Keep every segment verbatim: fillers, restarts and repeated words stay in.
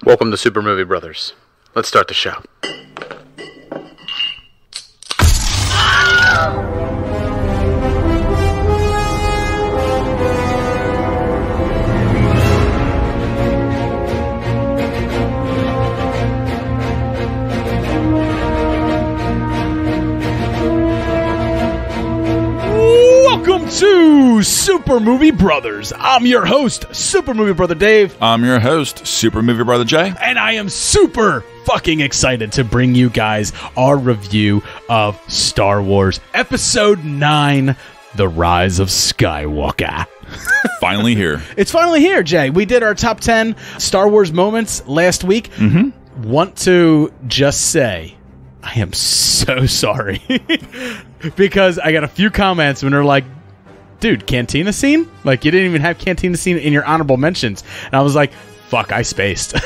Welcome to Super Movie Brothers. Let's start the show. Welcome to Super Movie Brothers. I'm your host, Super Movie Brother Dave. I'm your host, Super Movie Brother Jay. And I am super fucking excited to bring you guys our review of Star Wars Episode nine, The Rise of Skywalker. Finally here. It's finally here, Jay. We did our top ten Star Wars moments last week. Mm-hmm. Want to just say, I am so sorry. Because I got a few comments when they're like, dude, cantina scene? Like, you didn't even have cantina scene in your honorable mentions. And I was like, fuck, I spaced.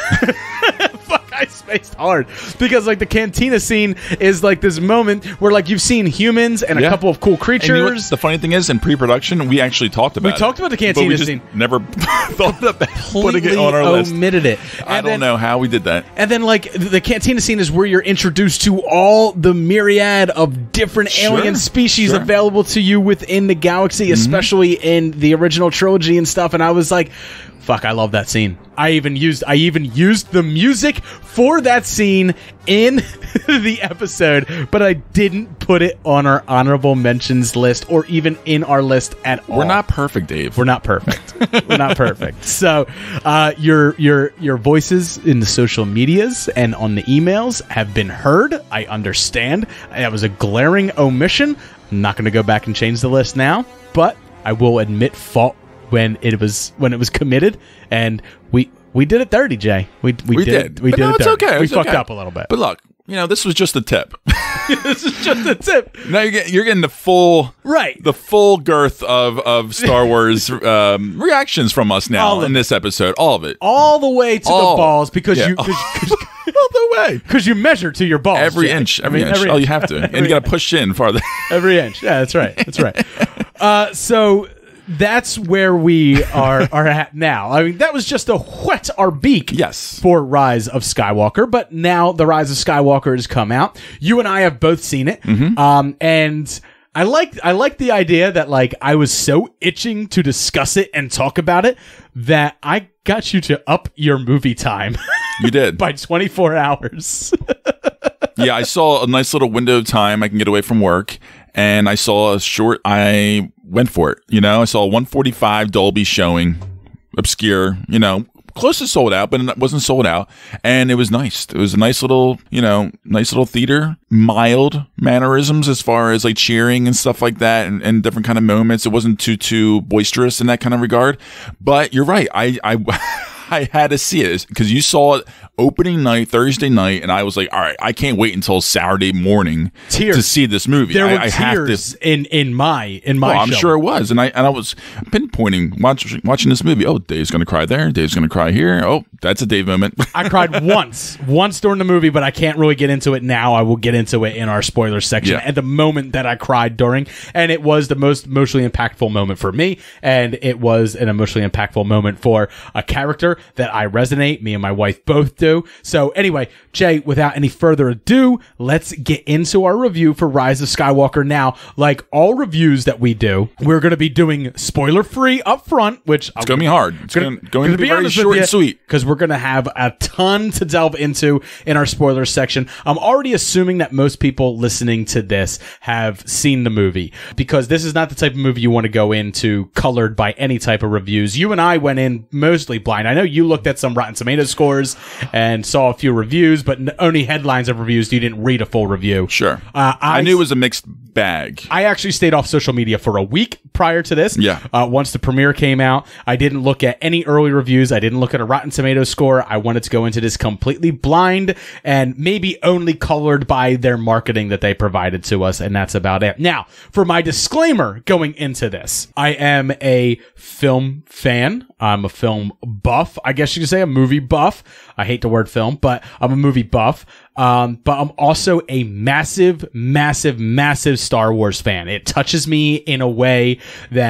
Fuck, I spaced hard. Because, like, the cantina scene is, like, this moment where, like, you've seen humans and a Yeah. couple of cool creatures. And you know what, the funny thing is, in pre-production, we actually talked about we it. talked about the But cantina we just scene. never thought about putting it Completely on our list. omitted it. I And don't then- know how we did that. And then, like, the cantina scene is where you're introduced to all the myriad of different Sure, alien species sure. available to you within the galaxy, especially in the original trilogy and stuff. And I was like, fuck, I love that scene. I even used I even used the music for that scene in the episode, but I didn't put it on our honorable mentions list or even in our list at all. We're not perfect, Dave. We're not perfect. We're not perfect. So, uh, your your your voices in the social medias and on the emails have been heard. I understand. That was a glaring omission. I'm not going to go back and change the list now, but I will admit fault when it was when it was committed, and we we did it dirty, Jay. We we, We did, did. it, we But did no, it it's dirty. okay. We It's fucked okay. up a little bit. But look, you know, this was just a tip. This is just a tip, Now you're getting, you're getting the full, right? the full girth of, of Star Wars um, reactions from us now All of in it. this episode. All of it. All the way to All. the balls because Yeah. you. Cause, cause, All the way. Because you measure to your balls. Every Jay. inch. Every I mean, inch. every Oh, you have to. And you got to push in farther. Every inch. Yeah, that's right. That's right. Uh, so that's where we are are at now. I mean, that was just to whet our beak. Yes. For Rise of Skywalker, but now the Rise of Skywalker has come out. You and I have both seen it, Mm-hmm. um, and I like I like the idea that like I was so itching to discuss it and talk about it that I got you to up your movie time. You did. by twenty-four hours. Yeah, I saw a nice little window of time I can get away from work, and I saw a short, I went for it, you know, I saw a one forty-five Dolby showing, obscure, you know, close to sold out, but it wasn't sold out, and it was nice. It was a nice little, you know, nice little theater, mild mannerisms as far as like cheering and stuff like that, and, and different kind of moments. It wasn't too, too boisterous in that kind of regard, but you're right. I, I, I had to see it because you saw it opening night, Thursday night, and I was like, all right, I can't wait until Saturday morning Tears. to see this movie. There I, were I have tears to. in in my in my. Well, I'm show. sure it was, and I and I was pinpointing watch, watching this movie. Oh, Dave's gonna cry there. Dave's gonna cry here. Oh, that's a Dave moment. I cried once, once during the movie, but I can't really get into it now. I will get into it in our spoilers section. Yeah. At the moment that I cried during, and it was the most emotionally impactful moment for me, and it was an emotionally impactful moment for a character that I resonate. Me and my wife both do. So anyway, Jay, without any further ado, let's get into our review for Rise of Skywalker. Now, like all reviews that we do, we're going to be doing spoiler free up front, which It's gonna be hard. It's gonna, Gonna- going to be very short and sweet. because we're going to have a ton to delve into in our spoilers section. I'm already assuming that most people listening to this have seen the movie because this is not the type of movie you want to go into colored by any type of reviews. You and I went in mostly blind. I know you looked at some Rotten Tomatoes scores and saw a few reviews, but n- only headlines of reviews. You didn't read a full review. Sure. Uh, I, I knew it was a mixed bag. I actually stayed off social media for a week prior to this. Yeah. Uh, once the premiere came out, I didn't look at any early reviews. I didn't look at a Rotten Tomatoes score. I wanted to go into this completely blind and maybe only colored by their marketing that they provided to us, and that's about it. Now, for my disclaimer going into this, I am a film fan. I'm a film buff. I guess you could say a movie buff. I hate the word film, but I'm a movie buff. Um, but I'm also a massive, massive, massive Star Wars fan. It touches me in a way that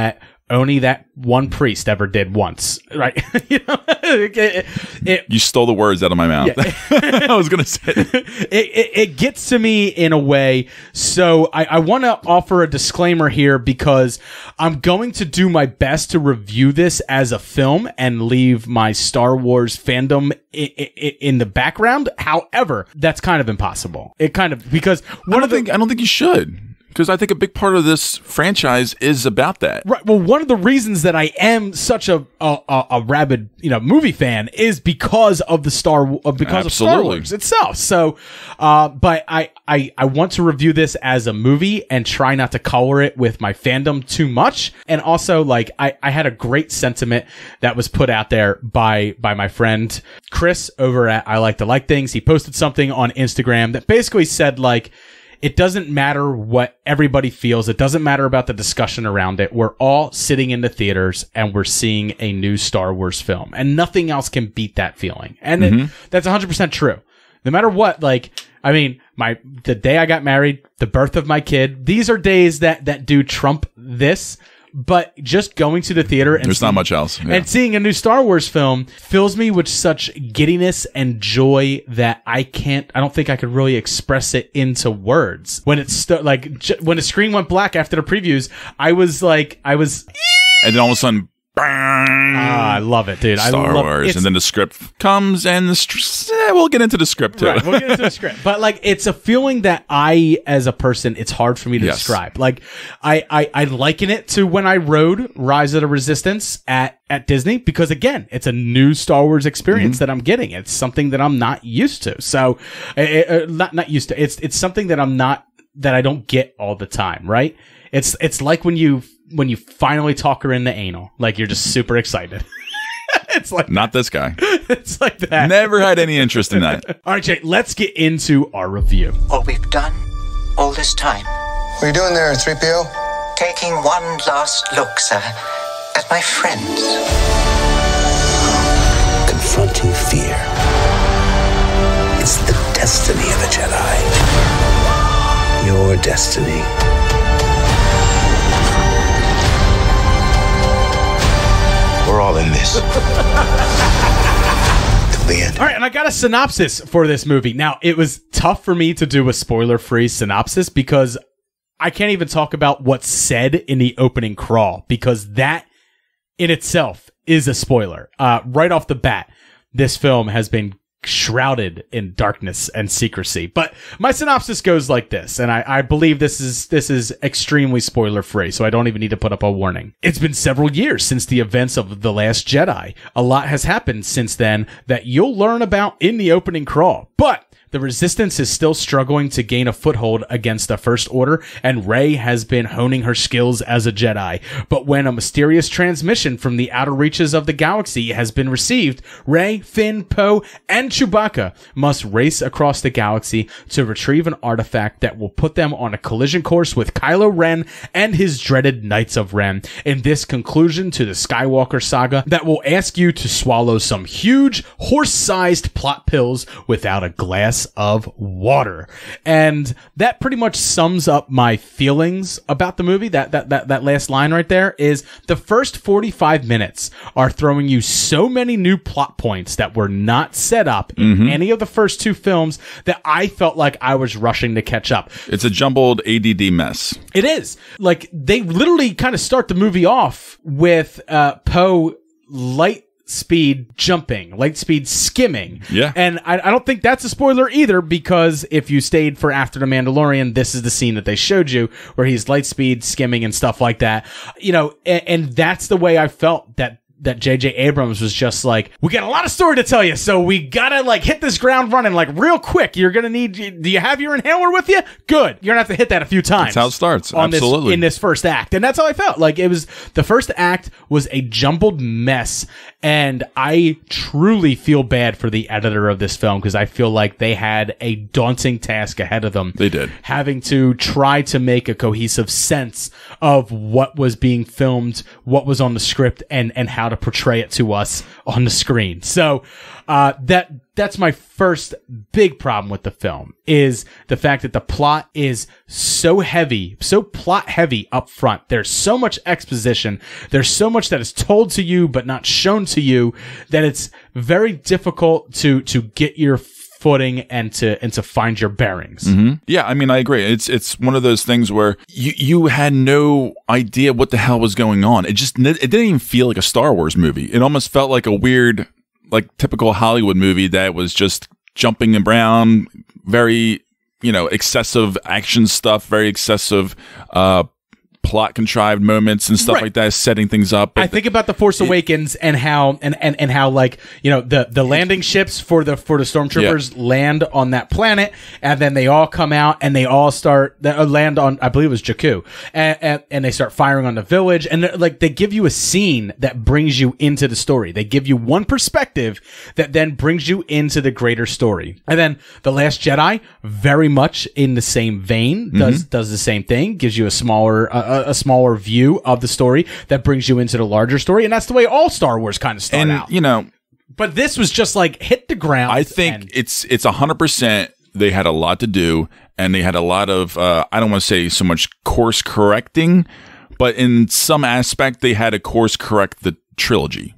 only that one priest ever did once, right? you know, it, it, it, you stole the words out of my mouth. Yeah. I was going to say it, it. It gets to me in a way. So I, I want to offer a disclaimer here because I'm going to do my best to review this as a film and leave my Star Wars fandom I, I, in the background. However, that's kind of impossible. It kind of because one I don't of the, think I don't think you should. Because I think a big part of this franchise is about that. Right. Well, one of the reasons that I am such a a, a, a rabid, you know, movie fan is because of the Star uh, because Absolutely. of Star Wars itself. So, uh, but I, I I want to review this as a movie and try not to color it with my fandom too much. And also, like, I, I had a great sentiment that was put out there by by my friend Chris over at I Like to Like Things. He posted something on Instagram that basically said, like, it doesn't matter what everybody feels. It doesn't matter about the discussion around it. We're all sitting in the theaters and we're seeing a new Star Wars film, and nothing else can beat that feeling. And mm-hmm. it, that's one hundred percent true. No matter what, like, I mean, my, the day I got married, the birth of my kid, these are days that, that do trump this. But just going to the theater and there's seeing, not much else, yeah. and seeing a new Star Wars film fills me with such giddiness and joy that I can't. I don't think I could really express it into words. When it's st- like j- when the screen went black after the previews, I was like, I was, and then all of a sudden, bang, ah, I love it, dude. Star I love Wars, it. And then the script comes, and the st- eh, we'll get into the script too. Right, we'll get into the script, but like, it's a feeling that I, as a person, it's hard for me to yes. describe. Like, I, I, I liken it to when I rode Rise of the Resistance at at Disney, because again, it's a new Star Wars experience mm-hmm. that I'm getting. It's something that I'm not used to. So, uh, not not used to. It's it's something that I'm not that I don't get all the time. Right? It's it's like when you. when you finally talk her in the anal, like you're just super excited. It's like not this guy. It's like that. Never had any interest in that. All right, Jay, let's get into our review. All we've done all this time. What are you doing there, three P O? Taking one last look, sir, at my friends. Confronting fear is the destiny of a Jedi. Your destiny. We're all in this. Till the end. All right, and I got a synopsis for this movie. Now, it was tough for me to do a spoiler-free synopsis because I can't even talk about what's said in the opening crawl, because that in itself is a spoiler. Uh, right off the bat, this film has been shrouded in darkness and secrecy. But my synopsis goes like this, and I, I believe this is this is extremely spoiler free, so I don't even need to put up a warning. It's been several years since the events of The Last Jedi. A lot has happened since then that you'll learn about in the opening crawl. But the Resistance is still struggling to gain a foothold against the First Order, and Rey has been honing her skills as a Jedi. But when a mysterious transmission from the outer reaches of the galaxy has been received, Rey, Finn, Poe, and Chewbacca must race across the galaxy to retrieve an artifact that will put them on a collision course with Kylo Ren and his dreaded Knights of Ren in this conclusion to the Skywalker saga that will ask you to swallow some huge, horse-sized plot pills without a glass of water. And that pretty much sums up my feelings about the movie. That, that, that, that last line right there is the first forty-five minutes are throwing you so many new plot points that were not set up in mm-hmm. any of the first two films that I felt like I was rushing to catch up. It's a jumbled A D D mess. It is. Like, they literally kind of start the movie off with, uh, Poe light speed jumping, light speed skimming. Yeah. And I, I don't think that's a spoiler either, because if you stayed for After the Mandalorian, this is the scene that they showed you where he's light speed skimming and stuff like that. You know, and, and that's the way I felt that that J J Abrams was just like, we got a lot of story to tell you, so we gotta like hit this ground running like real quick. You're gonna need, do you have your inhaler with you? Good. You're gonna have to hit that a few times. That's how it starts. On Absolutely. This, in this first act. And that's how I felt. Like, it was, the first act was a jumbled mess. And I truly feel bad for the editor of this film, because I feel like they had a daunting task ahead of them. They did. Having to try to make a cohesive sense of what was being filmed, what was on the script, and, and how to portray it to us on the screen. So, uh, that, that's my first big problem with the film, is the fact that the plot is so heavy, so plot heavy up front. There's so much exposition. There's so much that is told to you but not shown to you that it's very difficult to to get your footing and to and to find your bearings. Mm-hmm. Yeah, I mean, I agree. It's it's one of those things where you you had no idea what the hell was going on. It just it didn't even feel like a Star Wars movie. It almost felt like a weird, like typical Hollywood movie that was just jumping around, very, you know, excessive action stuff, very excessive uh plot contrived moments and stuff Right. like that, setting things up. But I think about the Force Awakens and how and, and, and how like, you know, the, the landing ships for the for the stormtroopers Yeah. land on that planet, and then they all come out and they all start they land on, I believe it was Jakku, and, and and they start firing on the village, and they're- like they give you a scene that brings you into the story. They give you one perspective that then brings you into the greater story. And then The Last Jedi, very much in the same vein, does Mm-hmm. does the same thing, gives you a smaller uh, a, a smaller view of the story that brings you into the larger story, and that's the way all Star Wars kind of start and out. you know, But this was just like hit the ground. I think and- it's it's a hundred percent. They had a lot to do, and they had a lot of uh, I don't want to say so much course correcting, but in some aspect they had to course correct the trilogy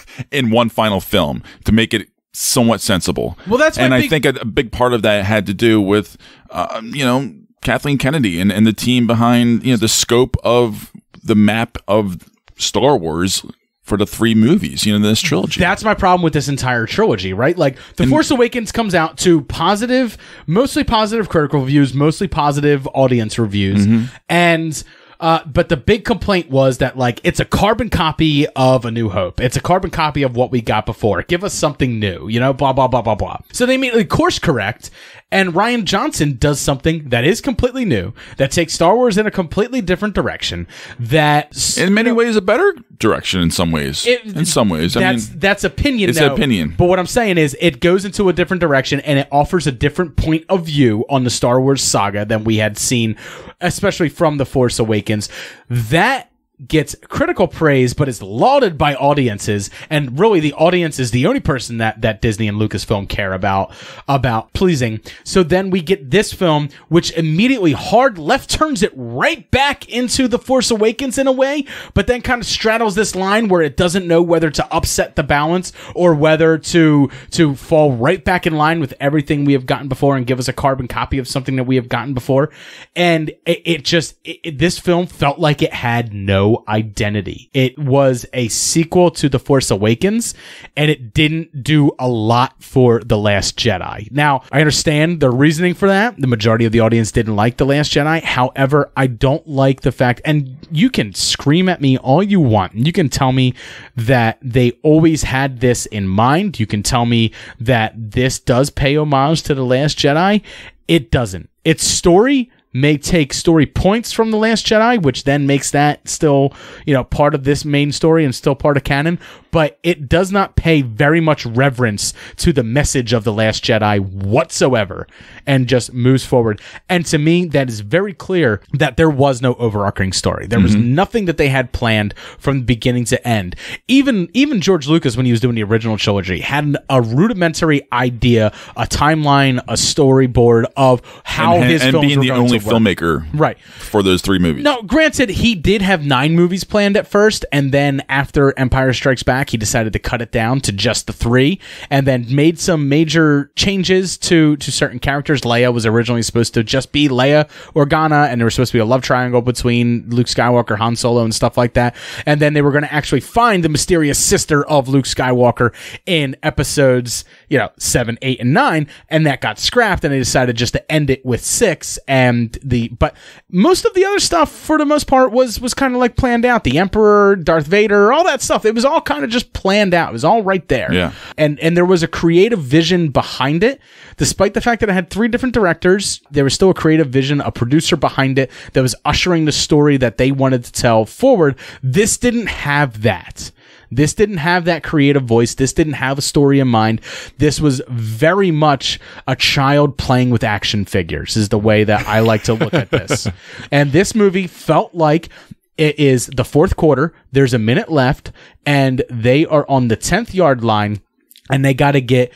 in one final film to make it somewhat sensible. Well, that's my and I big- think a, a big part of that had to do with uh, you know, Kathleen Kennedy and, and the team behind, you know, the scope of the map of Star Wars for the three movies, you know, this trilogy. That's my problem with this entire trilogy, right? Like, The Force Awakens comes out to positive, mostly positive critical reviews, mostly positive audience reviews. Mm-hmm. And, uh, but the big complaint was that, like, it's a carbon copy of A New Hope. It's a carbon copy of what we got before. Give us something new, you know, blah, blah, blah, blah, blah. So they immediately course correct. And Rian Johnson does something that is completely new, that takes Star Wars in a completely different direction, that in many ways a better direction in some ways. It- in some ways. I that's mean, that's opinion. it's though. opinion. But what I'm saying is, it goes into a different direction and it offers a different point of view on the Star Wars saga than we had seen, especially from The Force Awakens. That gets critical praise, but is lauded by audiences, and really the audience is the only person that that Disney and Lucasfilm care about about pleasing. So then we get this film, which immediately hard left turns it right back into The Force Awakens in a way, but then kind of straddles this line where it doesn't know whether to upset the balance or whether to to fall right back in line with everything we have gotten before and give us a carbon copy of something that we have gotten before. And it, it just it, it- this film felt like it had no identity. It was a sequel to The Force Awakens, and it didn't do a lot for The Last Jedi. Now, I understand the reasoning for that. The majority of the audience didn't like The Last Jedi. However, I don't like the fact, and you can scream at me all you want. You can tell me that they always had this in mind. You can tell me that this does pay homage to The Last Jedi. It doesn't. Its story may take story points from The Last Jedi, which then makes that still, you know, part of this main story and still part of canon, but it does not pay very much reverence to the message of The Last Jedi whatsoever, and just moves forward. And to me, that is very clear that there was no overarching story. There was nothing that they had planned from beginning to end. Even, even George Lucas, when he was doing the original trilogy, had an, a rudimentary idea, a timeline, a storyboard of how and, his and films being were the going only to work. filmmaker Right. for those three movies. No, granted, he did have nine movies planned at first, and then after Empire Strikes Back, he decided to cut it down to just the three, and then made some major changes to, to certain characters. Leia was originally supposed to just be Leia Organa, and there was supposed to be a love triangle between Luke Skywalker, Han Solo, and stuff like that. And then they were going to actually find the mysterious sister of Luke Skywalker in episodes, you know, seven, eight, and nine, and that got scrapped, and they decided just to end it with six, and the, but most of the other stuff, for the most part, was, was kind of like planned out. The Emperor, Darth Vader, all that stuff, it was all kind of just planned out. It was all right there. Yeah. And, and there was a creative vision behind it. Despite the fact that it had three different directors, there was still a creative vision, a producer behind it that was ushering the story that they wanted to tell forward. This didn't have that. This didn't have that creative voice. This didn't have a story in mind. This was very much a child playing with action figures, is the way that I like to look at this. And this movie felt like it is the fourth quarter. There's a minute left, and they are on the tenth yard line, and they got to get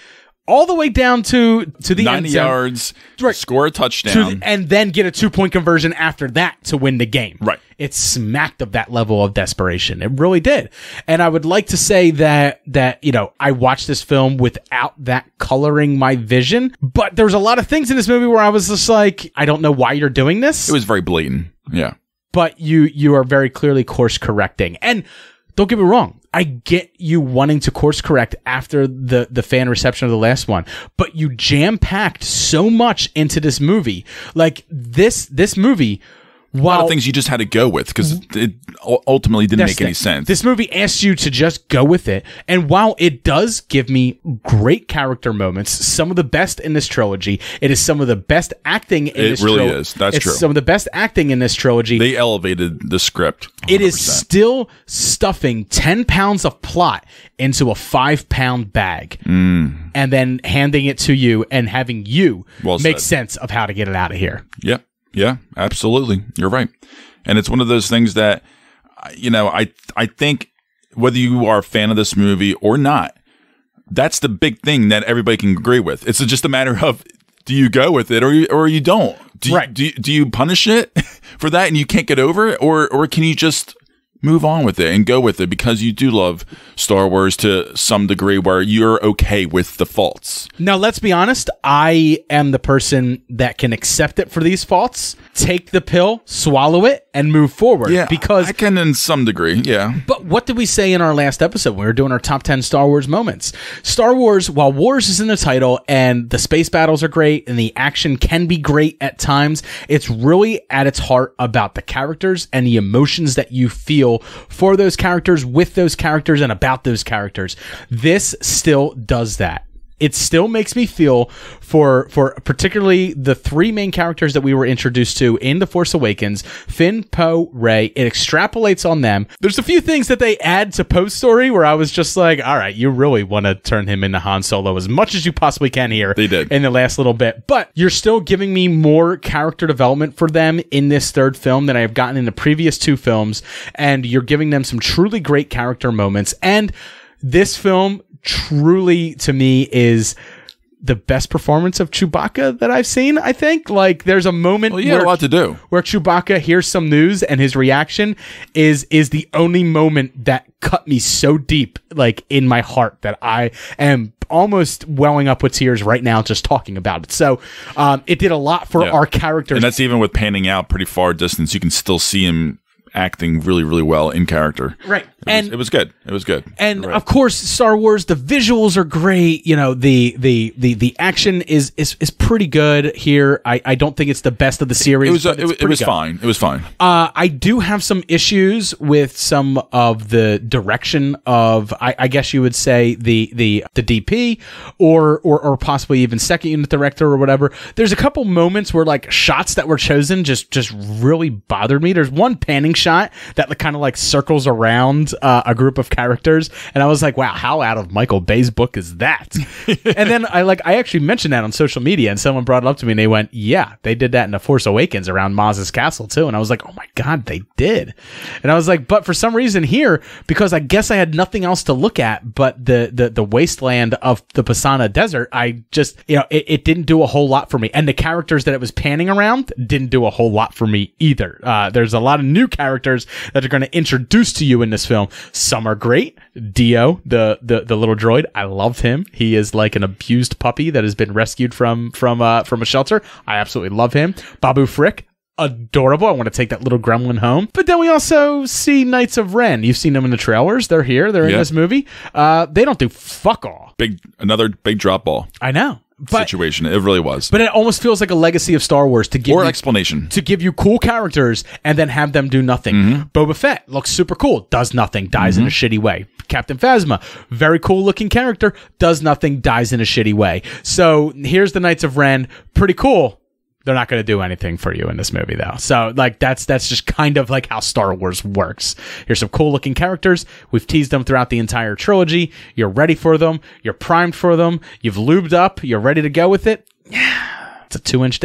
all the way down to to the ninety end zone, yards, Right. score a to touchdown. the- and then get a two point conversion after that to win the game. Right. It smacked of that level of desperation. It really did. And I would like to say that that you know I watched this film without that coloring my vision, but there's a lot of things in this movie where I was just like, I don't know why you're doing this. It was very blatant. Yeah. But you you are very clearly course correcting. And don't get me wrong, I get you wanting to course correct after the, the fan reception of the last one, but you jam packed so much into this movie. Like this this movie, A while lot of things you just had to go with because it u- ultimately didn't That's make the any thing. sense. This movie asks you to just go with it. And while it does give me great character moments, some of the best in this trilogy, it is some of the best acting in It this really tril- is. That's it's true. some of the best acting in this trilogy. They elevated the script. one It hundred is percent. still stuffing ten pounds of plot into a five pound bag Mm. and then handing it to you and having you Well make said. sense of how to get it out of here. Yeah. Yeah, absolutely. You're right. And it's one of those things that, you know, I I think whether you are a fan of this movie or not, that's the big thing that everybody can agree with. It's just a matter of, do you go with it or you, or you don't? Do you, Right. do you, do you punish it for that and you can't get over it? Or, or can you just move on with it and go with it because you do love Star Wars to some degree where you're okay with the faults? Now, let's be honest. I am the person that can accept it for these faults, take the pill, swallow it, and move forward. Yeah, because I can in some degree. Yeah. But what did we say in our last episode when we were doing our top ten Star Wars moments? Star Wars, while Wars is in the title and the space battles are great and the action can be great at times, it's really at its heart about the characters and the emotions that you feel for those characters, with those characters, and about those characters. This still does that. It still makes me feel for for particularly the three main characters that we were introduced to in The Force Awakens, Finn, Poe, Rey. It extrapolates on them. There's a few things that they add to Poe's story where I was just like, all right, you really want to turn him into Han Solo as much as you possibly can here. They did. In the last little bit. But you're still giving me more character development for them in this third film than I have gotten in the previous two films. And you're giving them some truly great character moments. And this film truly, to me, is the best performance of Chewbacca that I've seen, I think. Like, there's a moment Well, you had where, a lot to do. where Chewbacca hears some news and his reaction is is the only moment that cut me so deep, like, in my heart that I am almost welling up with tears right now just talking about it. So um, it did a lot for Yeah. our characters. And that's even with panning out pretty far distance. You can still see him acting really, really well in character. Right. It was, And it was good. It was good. And You're right. of course, Star Wars, the visuals are great. You know, the the the, the action is, is is pretty good here. I, I don't think it's the best of the series. it was, uh, but it, it's was- it pretty was good. fine. It was fine. Uh, I do have some issues with some of the direction of, I, I guess you would say, the the the D P or or or possibly even second unit director or whatever. There's a couple moments where like shots that were chosen just just really bothered me. There's one panning shot that like, kind of like circles around uh, a group of characters, and I was like, wow, how out of Michael Bay's book is that? And then I like I actually mentioned that on social media, and someone brought it up to me, and they went, yeah, they did that in The Force Awakens around Maz's castle too. And I was like, oh my god, they did. And I was like, but for some reason here, because I guess I had nothing else to look at but the the, the wasteland of the Pasana Desert, I just, you know, it, it didn't do a whole lot for me. And the characters that it was panning around didn't do a whole lot for me either. Uh, there's a lot of new characters that are going to introduce to you in this film. Some are great. Dio, the, the the little droid, I love him. He is like an abused puppy that has been rescued from from uh from a shelter. I absolutely love him. Babu Frick, adorable. I want to take that little gremlin home. But then we also see Knights of Ren. You've seen them in the trailers. They're here. They're in Yeah. this movie. Uh, they don't do fuck all. Big, another big drop ball I know. But, situation. It really was. but it almost feels like a legacy of Star Wars to give or you, explanation. to give you cool characters and then have them do nothing. Mm-hmm. Boba Fett looks super cool, does nothing, dies in a shitty way. Captain Phasma, very cool looking character, does nothing, dies in a shitty way. So here's the Knights of Ren, pretty cool. They're not going to do anything for you in this movie, though. So, like, that's that's just kind of like how Star Wars works. Here's some cool-looking characters. We've teased them throughout the entire trilogy. You're ready for them. You're primed for them. You've lubed up. You're ready to go with it. It's a two-inch dick.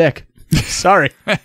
Sorry. All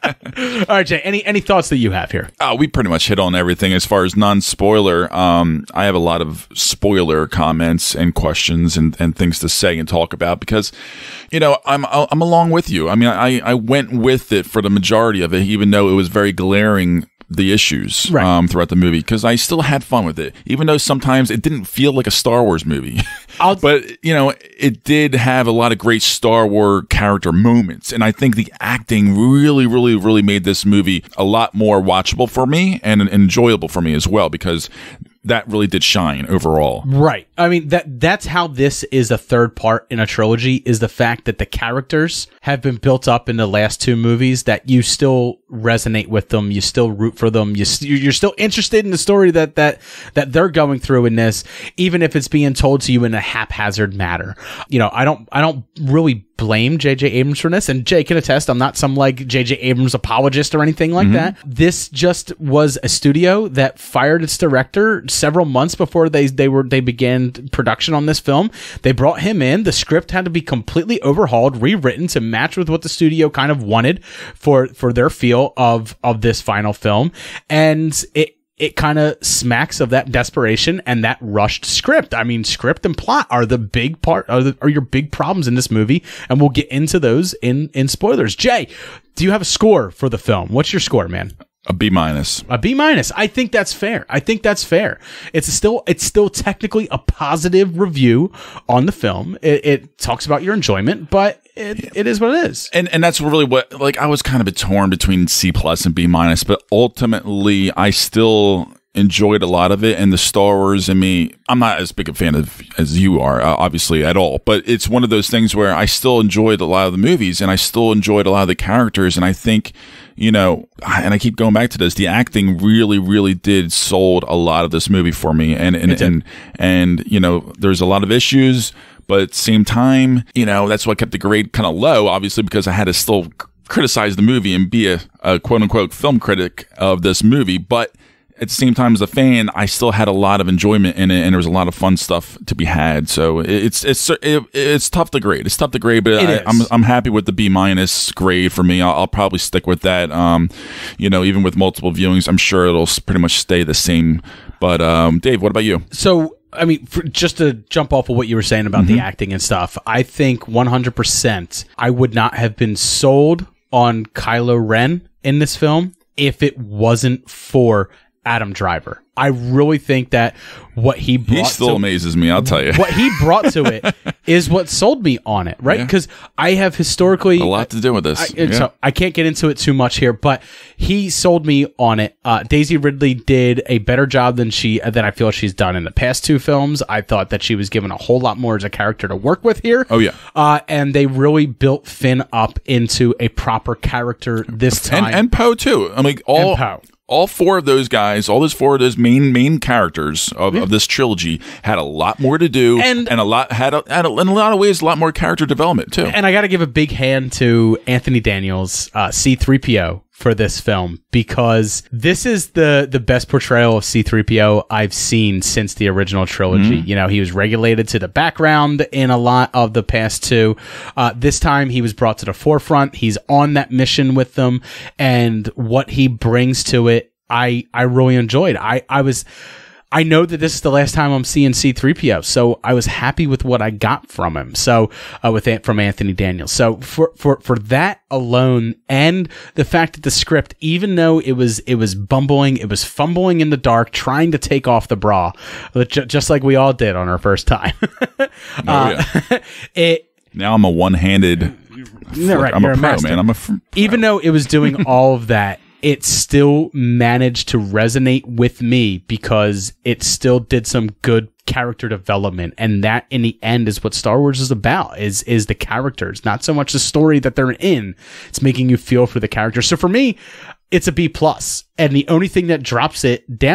right, Jay, any any thoughts that you have here? Uh, we pretty much hit on everything as far as non-spoiler. Um, I have a lot of spoiler comments and questions and, and things to say and talk about because, you know, I'm I'm along with you. I mean, I, I went with it for the majority of it, even though it was very glaring, the issues right. um, throughout the movie, because I still had fun with it, even though sometimes it didn't feel like a Star Wars movie. But, you know, it did have a lot of great Star Wars character moments. And I think the acting really, really, really made this movie a lot more watchable for me and enjoyable for me as well, because that really did shine overall. Right. I mean, that that's how this is a third part in a trilogy, is the fact that the characters have been built up in the last two movies, that you still resonate with them, you still root for them, you st- you're still interested in the story that that that they're going through in this, even if it's being told to you in a haphazard manner. You know, I don't I don't really blame J J Abrams for this, and Jay can attest, I'm not some like J J Abrams apologist or anything like mm-hmm. that. This just was a studio that fired its director several months before they they were they began production on this film. They brought him in. The script had to be completely overhauled, rewritten to match with what the studio kind of wanted for for their feel of of this final film, and it it kind of smacks of that desperation and that rushed script. I mean, script and plot are the big part, are, the, are your big problems in this movie, and we'll get into those in, in spoilers. Jay, do you have a score for the film? What's your score, man? A B minus. A B minus. I think that's fair. I think that's fair. It's still it's still technically a positive review on the film. It, it talks about your enjoyment, but it, yeah. it is what it is. And and that's really what, like, I was kind of torn between C plus and B minus, but ultimately I still enjoyed a lot of it. And the Star Wars in me, I'm not as big a fan of as you are, uh, obviously, at all, but it's one of those things where I still enjoyed a lot of the movies and I still enjoyed a lot of the characters. And I think, you know, and I keep going back to this, the acting really, really did sold a lot of this movie for me. And, and, and, and, you know, there's a lot of issues, but at the same time, you know, that's why I kept the grade kind of low, obviously, because I had to still criticize the movie and be a, a quote unquote film critic of this movie. But at the same time, as a fan, I still had a lot of enjoyment in it, and there was a lot of fun stuff to be had. So it's it's it, it's tough to grade. It's tough to grade, but I, I'm I'm happy with the B minus grade for me. I'll, I'll probably stick with that. Um, you know, even with multiple viewings, I'm sure it'll pretty much stay the same. But um, Dave, what about you? So, I mean, for, just to jump off of what you were saying about mm-hmm. the acting and stuff, I think one hundred percent I would not have been sold on Kylo Ren in this film if it wasn't for Adam Driver. I really think that what he brought he still to, amazes me, I'll tell you. What he brought to it is what sold me on it, right? Because yeah. I have historically a lot to do with this. I, yeah. So I can't get into it too much here, but he sold me on it. Uh, Daisy Ridley did a better job than she than I feel she's done in the past two films. I thought that she was given a whole lot more as a character to work with here. Oh yeah, uh, and they really built Finn up into a proper character this time, and, and Poe too. I mean, all. And Poe. All four of those guys, all those four of those main main characters of, yeah. of this trilogy had a lot more to do, and, and a lot had, a, had a, in a lot of ways a lot more character development too. And I got to give a big hand to Anthony Daniels, uh, C three P O, for this film, because this is the the best portrayal of C three P O I've seen since the original trilogy. Mm. You know, he was regulated to the background in a lot of the past two. Uh, this time he was brought to the forefront. He's on that mission with them, and what he brings to it, I I really enjoyed. I I was. I know that this is the last time I'm seeing C three P O, so I was happy with what I got from him. So, uh, with from Anthony Daniels. So for for for that alone, and the fact that the script, even though it was it was bumbling, it was fumbling in the dark, trying to take off the bra, just like we all did on our first time. oh, yeah. uh, it. Now I'm a one-handed. Right, I'm a, a pro, master. man. I'm a. Pro. Even though it was doing all of that, it still managed to resonate with me because it still did some good character development, and that in the end is what Star Wars is about, is is the characters, not so much the story that they're in. It's making you feel for the characters. So for me, it's a B plus, and the only thing that drops it down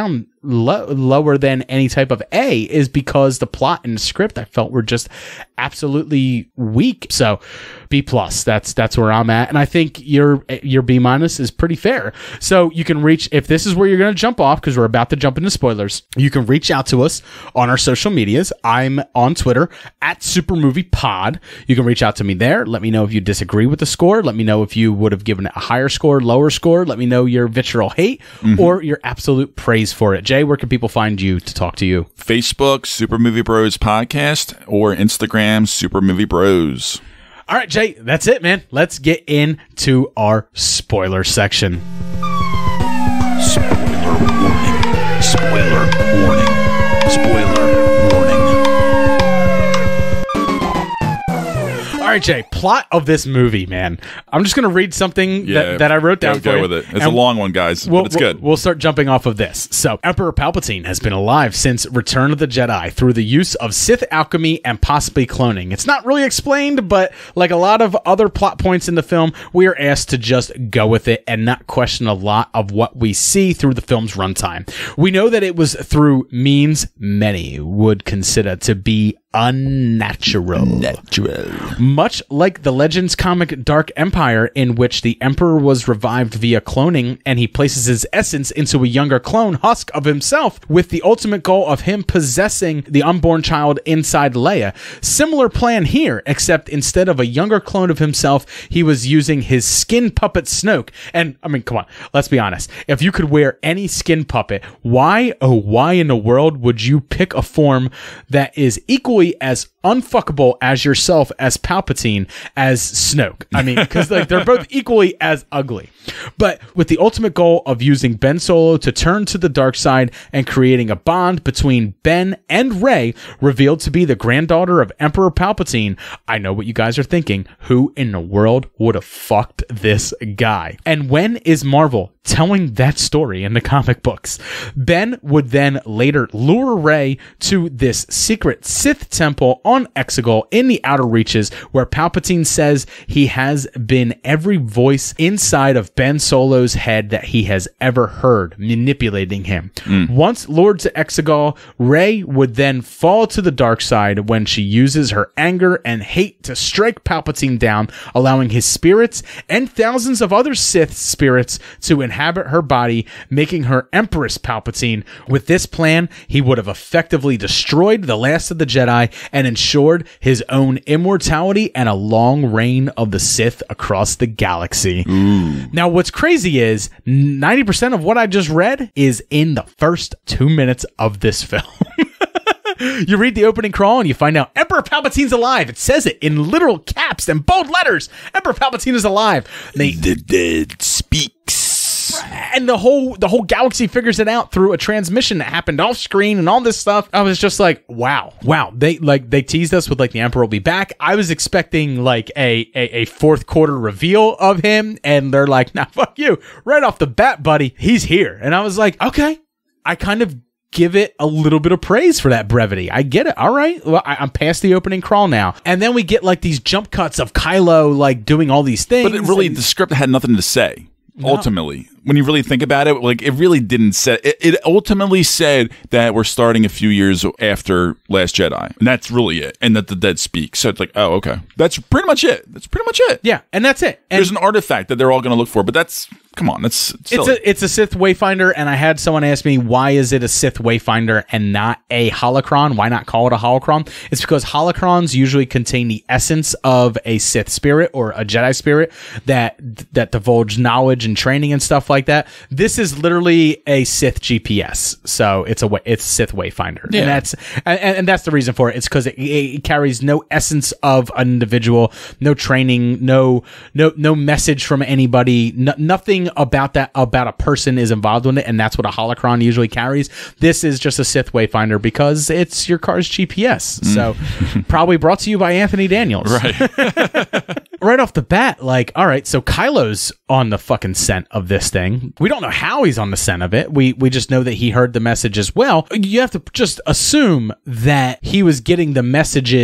lo- lower than any type of A is because the plot and the script I felt were just absolutely weak. So B plus, that's that's where I'm at, and I think your your B minus is pretty fair. So you can reach, if this is where you're going to jump off, because we're about to jump into spoilers, you can reach out to us on our social medias. I'm on Twitter at SuperMoviePod. You can reach out to me there. Let me know if you disagree with the score. Let me know if you would have given it a higher score, lower score. Let me know your vitriol hate mm-hmm. or your absolute praise for it. Jay, where can people find you to talk to you? Facebook, Super Movie Bros Podcast, or Instagram, Super Movie Bros. All right, Jay, that's it, man. Let's get into our spoiler section. Spoiler warning. Spoiler warning. Spoiler warning. All right, Jay, plot of this movie, man. I'm just going to read something yeah, that, that I wrote down go, for go you. with it. It's a long one, guys, we'll, but it's we'll, good. We'll start jumping off of this. So, Emperor Palpatine has been alive since Return of the Jedi through the use of Sith alchemy and possibly cloning. It's not really explained, but like a lot of other plot points in the film, we are asked to just go with it and not question a lot of what we see through the film's runtime. We know that it was through means many would consider to be unnatural. Natural. Much like the Legends comic Dark Empire, in which the Emperor was revived via cloning and he places his essence into a younger clone husk of himself with the ultimate goal of him possessing the unborn child inside Leia. Similar plan here, except instead of a younger clone of himself, he was using his skin puppet Snoke. And, I mean, come on, let's be honest. If you could wear any skin puppet, why, oh, why in the world would you pick a form that is equally as unfuckable as yourself as Palpatine as Snoke? I mean, because like they're both equally as ugly. But with the ultimate goal of using Ben Solo to turn to the dark side and creating a bond between Ben and Rey, revealed to be the granddaughter of Emperor Palpatine, I know what you guys are thinking. Who in the world would have fucked this guy? And when is Marvel telling that story in the comic books? Ben would then later lure Rey to this secret Sith temple on Exegol in the Outer Reaches, where Palpatine says he has been every voice inside of Ben Solo's head that he has ever heard, manipulating him. Mm. Once lured to Exegol, Rey would then fall to the dark side when she uses her anger and hate to strike Palpatine down, allowing his spirits and thousands of other Sith spirits to inhabit her body, making her Empress Palpatine. With this plan, he would have effectively destroyed the last of the Jedi and ensured his own immortality and a long reign of the Sith across the galaxy. Ooh. Now, what's crazy is ninety percent of what I just read is in the first two minutes of this film. You read the opening crawl and you find out Emperor Palpatine's alive. It says it in literal caps and bold letters. Emperor Palpatine is alive. They, the dead speaks. And the whole the whole galaxy figures it out through a transmission that happened off screen and all this stuff. I was just like, wow, wow. They like they teased us with like the Emperor will be back. I was expecting like a a, a fourth quarter reveal of him, and they're like, nah, fuck you. Right off the bat, buddy, he's here. And I was like, okay. I kind of give it a little bit of praise for that brevity. I get it. All right. Well, I, I'm past the opening crawl now. And then we get like these jump cuts of Kylo like doing all these things. But it really, and- the script had nothing to say. No. Ultimately, when you really think about it, like it really didn't say. It, it ultimately said that we're starting a few years after Last Jedi, and that's really it. And that the dead speak. So it's like, oh, okay, that's pretty much it. That's pretty much it. Yeah, and that's it. And there's an artifact that they're all going to look for, but that's come on, that's it's silly. a it's a Sith Wayfinder. And I had someone ask me, why is it a Sith Wayfinder and not a holocron? Why not call it a holocron? It's because holocrons usually contain the essence of a Sith spirit or a Jedi spirit that that divulge knowledge and training and stuff like that. This is literally a Sith G P S, so it's a it's Sith Wayfinder, yeah. and that's and, and that's the reason for it. It's because it, it carries no essence of an individual, no training, no no no message from anybody, no, nothing about that about a person is involved in it, and that's what a holocron usually carries. This is just a Sith Wayfinder because it's your car's G P S. Mm. So probably brought to you by Anthony Daniels, right? Right off the bat, like, all right, so Kylo's on the fucking scent of this thing. We don't know how he's on the scent of it. We we just know that he heard the message as well. You have to just assume that he was getting the messages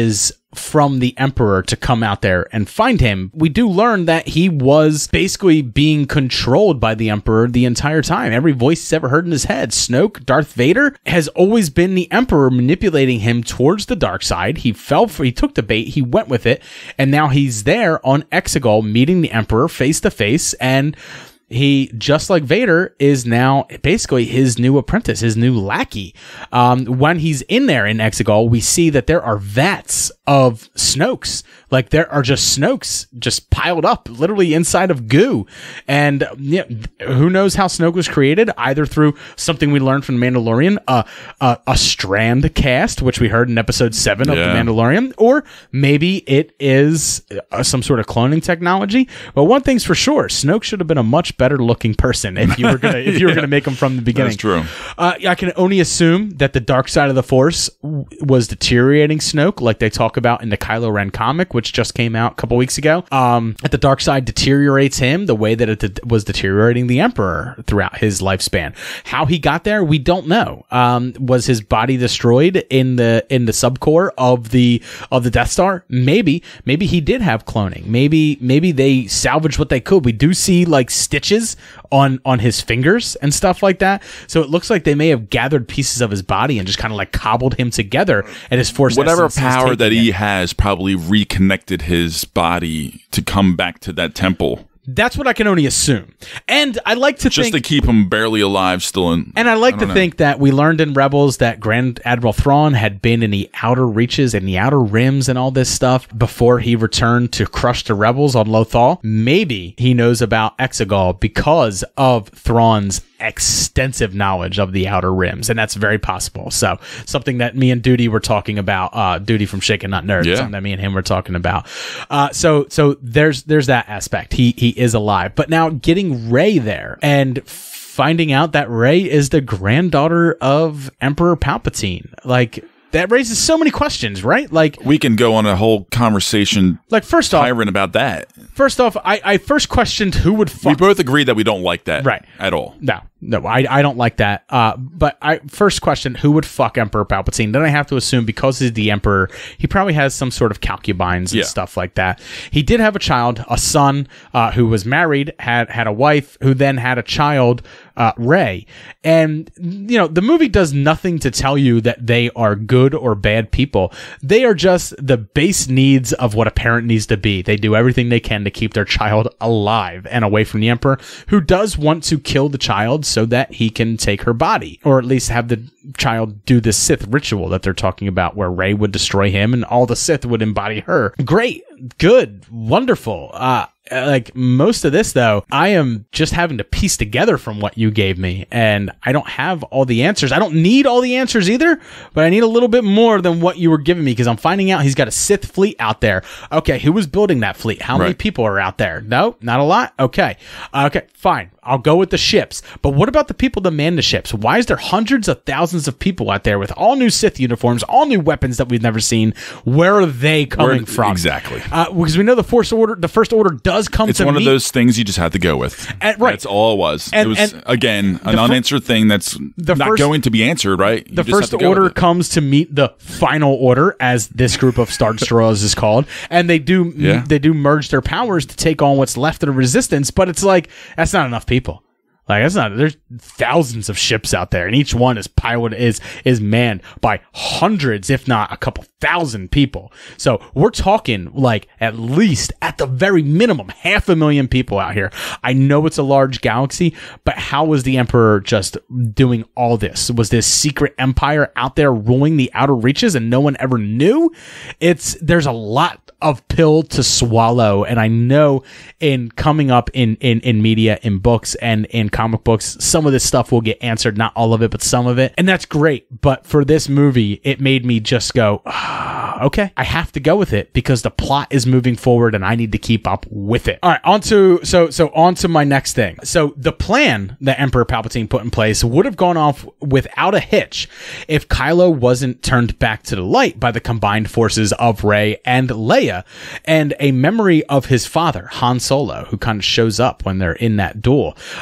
from the Emperor to come out there and find him, we do learn that he was basically being controlled by the Emperor the entire time. Every voice he's ever heard in his head, Snoke, Darth Vader, has always been the Emperor manipulating him towards the dark side. He fell for, he took the bait, he went with it, and now he's there on Exegol meeting the Emperor face to face, and he, just like Vader, is now basically his new apprentice, his new lackey. Um, when he's in there in Exegol, we see that there are vats of Snokes. Like, there are just Snokes just piled up, literally inside of goo. And yeah, who knows how Snoke was created? Either through something we learned from The Mandalorian, uh, uh, a strand cast, which we heard in episode seven of Yeah. The Mandalorian, or maybe it is uh, some sort of cloning technology. But one thing's for sure, Snoke should have been a much better looking person if you were gonna if you were Yeah. gonna make him from the beginning. That's true. Uh, I can only assume that the dark side of the Force w- was deteriorating Snoke, like they talk about in the Kylo Ren comic, which just came out a couple weeks ago. Um, that the dark side deteriorates him the way that it de- was deteriorating the Emperor throughout his lifespan. How he got there, we don't know. Um, was his body destroyed in the in the subcore of the of the Death Star? Maybe. Maybe he did have cloning. Maybe maybe they salvaged what they could. We do see like stitches on on his fingers and stuff like that. So it looks like they may have gathered pieces of his body and just kind of like cobbled him together, and his Force Whatever essence is power taking that he it. has probably reconnected his body to come back to that temple. That's what I can only assume. And I like to Just think to keep him barely alive still in. And I like I to don't know. think that we learned in Rebels that Grand Admiral Thrawn had been in the outer reaches and the outer rims and all this stuff before he returned to crush the rebels on Lothal. Maybe he knows about Exegol because of Thrawn's extensive knowledge of the outer rims, and that's very possible. So something that me and Duty were talking about, uh, Duty from Shaken Not Nerd, Yeah. something that me and him were talking about. Uh, so so there's there's that aspect. He he is alive, but now getting Rey there and finding out that Rey is the granddaughter of Emperor Palpatine, like, that raises so many questions, right? Like, We can go on a whole conversation like first off, tyrant about that. first off, I, I first questioned who would We fuck. both agree that we don't like that Right. at all. No, no, I, I don't like that. Uh, but I first question who would fuck Emperor Palpatine. Then I have to assume because he's the Emperor, he probably has some sort of concubines and Yeah. stuff like that. He did have a child, a son, uh, who was married, had had a wife, who then had a child, uh, Rey. And you know, the movie does nothing to tell you that they are good or bad people. They are just the base needs of what a parent needs to be. They do everything they can to keep their child alive and away from the Emperor, who does want to kill the child so that he can take her body, or at least have the child do the Sith ritual that they're talking about, where Rey would destroy him and all the Sith would embody her. Great, good, wonderful. Uh, like most of this, though, I am just having to piece together from what you gave me, and I don't have all the answers. I don't need all the answers either, but I need a little bit more than what you were giving me, because I'm finding out he's got a Sith fleet out there. Okay, who was building that fleet? How many Right. people are out there? No, not a lot. Okay, okay, fine. I'll go with the ships. But what about the people that man the ships? Why is there hundreds of thousands of people out there with all new Sith uniforms, all new weapons that we've never seen? Where are they coming Where- from? exactly. Uh, because we know the Force Order, the First Order does come It's to one meet- of those things you just have to go with. And- right. That's all it was. And- it was, and again, an the fir- unanswered thing that's the not first- going to be answered, right? You The just have First to go Order with it. comes to meet the Final Order, as this group of Star Destroyers is called, and they do Yeah. they do merge their powers to take on what's left of the Resistance. But it's like, that's not enough people. Like, that's not. There's thousands of ships out there, and each one is pilot is is manned by hundreds, if not a couple thousand people. So we're talking like at least, at the very minimum, half a million people out here. I know it's a large galaxy, but how was the Emperor just doing all this? Was this secret empire out there ruling the outer reaches, and no one ever knew? It's there's a lot of pill to swallow, and I know in coming up in in in media, in books, and in comic books, some of this stuff will get answered, not all of it, but some of it, and that's great. But for this movie, it made me just go, ah, okay, I have to go with it because the plot is moving forward and I need to keep up with it. All right, on to so so on to my next thing. So the plan that Emperor Palpatine put in place would have gone off without a hitch if Kylo wasn't turned back to the light by the combined forces of Rey and Leia, and a memory of his father, Han Solo, who kind of shows up when they're in that duel. Uh, this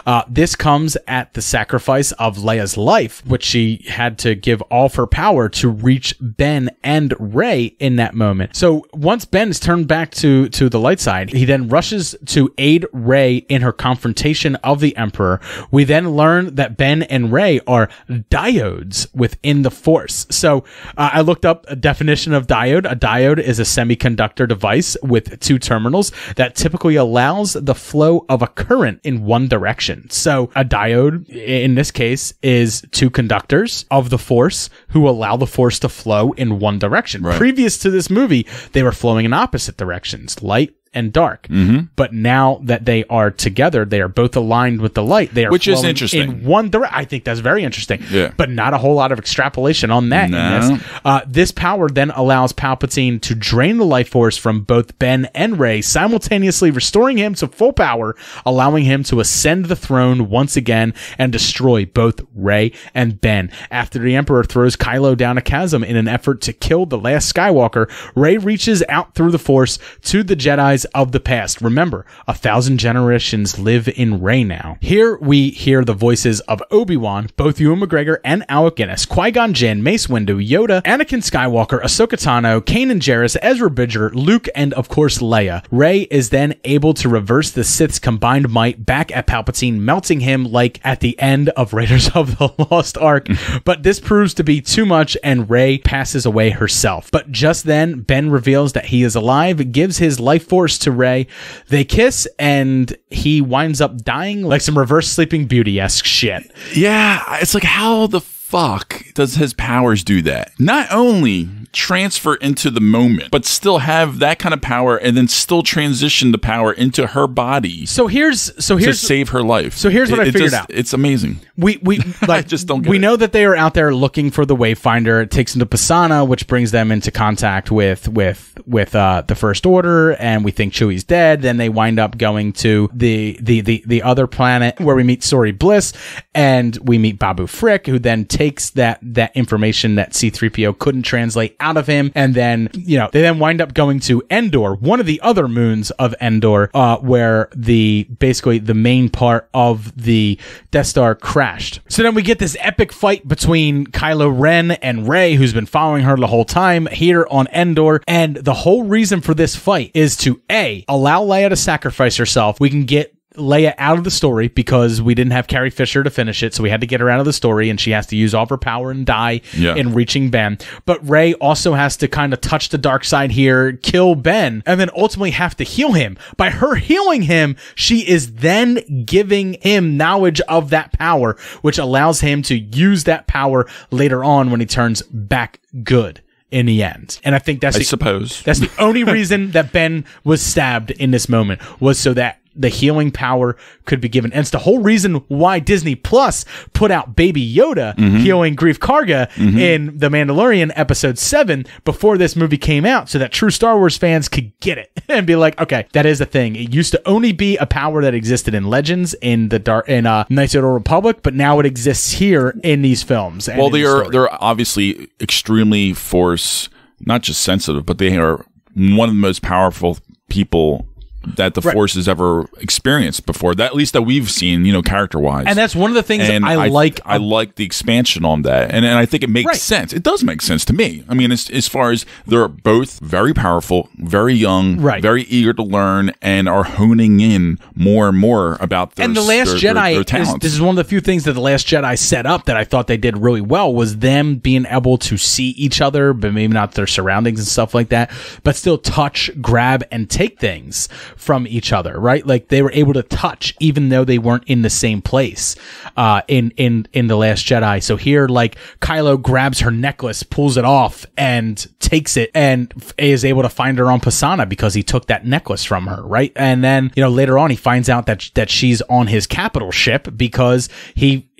this comes at the sacrifice of Leia's life, which she had to give all of her power to reach Ben and Rey in that moment. So once Ben is turned back to, to the light side, he then rushes to aid Rey in her confrontation of the Emperor. We then learn that Ben and Rey are diodes within the Force. So uh, I looked up a definition of diode. A diode is a semiconductor device with two terminals that typically allows the flow of a current in one direction. So a diode, in this case, is two conductors of the Force who allow the Force to flow in one direction. Right. Previous to this movie, they were flowing in opposite directions, light and dark. Mm-hmm. But now that they are together, they are both aligned with the light. They are Which is flowing interesting. in one direction. I think that's very interesting. Yeah. But not a whole lot of extrapolation on that. No. In this. Uh, this power then allows Palpatine to drain the life force from both Ben and Rey, simultaneously restoring him to full power, allowing him to ascend the throne once again and destroy both Rey and Ben. After the Emperor throws Kylo down a chasm in an effort to kill the last Skywalker, Rey reaches out through the Force to the Jedi's of the past. Remember, a thousand generations live in Rey now. Here we hear the voices of Obi-Wan, both Ewan McGregor and Alec Guinness, Qui-Gon Jinn, Mace Windu, Yoda, Anakin Skywalker, Ahsoka Tano, Kanan Jarrus, Ezra Bridger, Luke, and of course Leia. Rey is then able to reverse the Sith's combined might back at Palpatine, melting him like at the end of Raiders of the Lost Ark. But this proves to be too much and Rey passes away herself. But just then, Ben reveals that he is alive, gives his life force to Rey. They kiss and he winds up dying like some reverse Sleeping Beauty-esque shit. Yeah, it's like, how the fuck does his powers do that? Not only transfer into the moment, but still have that kind of power and then still transition the power into her body So here's so here's to save her life. So here's what It- I it figured just- out. It's amazing. We we like just don't get we it. know that they are out there looking for the Wayfinder. It takes them to Pisana, which brings them into contact with with with uh, the First Order, and we think Chewie's dead. Then they wind up going to the the the the other planet where we meet Sori Bliss, and we meet Babu Frick, who then takes that that information that C three P O couldn't translate out of him, and then you know they then wind up going to Endor, one of the other moons of Endor, uh, where the basically the main part of the Death Star crashed. So then we get this epic fight between Kylo Ren and Rey, who's been following her the whole time here on Endor. And the whole reason for this fight is to A, allow Leia to sacrifice herself. We can get Leia out of the story because we didn't have Carrie Fisher to finish it, so we had to get her out of the story, and she has to use all of her power and die Yeah. in reaching Ben. But Rey also has to kind of touch the dark side here, kill Ben, and then ultimately have to heal him. By her healing him, she is then giving him knowledge of that power, which allows him to use that power later on when he turns back good in the end. And I think that's I the, suppose. that's the only reason that Ben was stabbed in this moment, was so that the healing power could be given. And it's the whole reason why Disney Plus put out Baby Yoda Mm-hmm. healing Grief Karga in The Mandalorian episode seven before this movie came out, so that true Star Wars fans could get it and be like, okay, that is a thing. It used to only be a power that existed in Legends, in the dark, in uh, Knights of the Old Republic, but now it exists here in these films. And Well, in they the are story. they're obviously extremely force, not just sensitive, but they are one of the most powerful people that the Right. Force has ever experienced before. That at least that we've seen, you know, character wise. And that's one of the things And I, like. I like the expansion on that, and and I think it makes Right. sense. It does make sense to me. I mean, as as far as they're both very powerful, very young, Right. very eager to learn, and are honing in more and more about their And The Last their, their- Jedi, their is, talents. this is one of the few things that The Last Jedi set up that I thought they did really well, was them being able to see each other, but maybe not their surroundings and stuff like that, but still touch, grab, and take things from each other, right? Like they were able to touch even though they weren't in the same place uh, in, in, in The Last Jedi. So here, like Kylo grabs her necklace, pulls it off, and takes it, and f- is able to find her on Pisana because he took that necklace from her, right? And then, you know, later on he finds out that that she's on his capital ship because he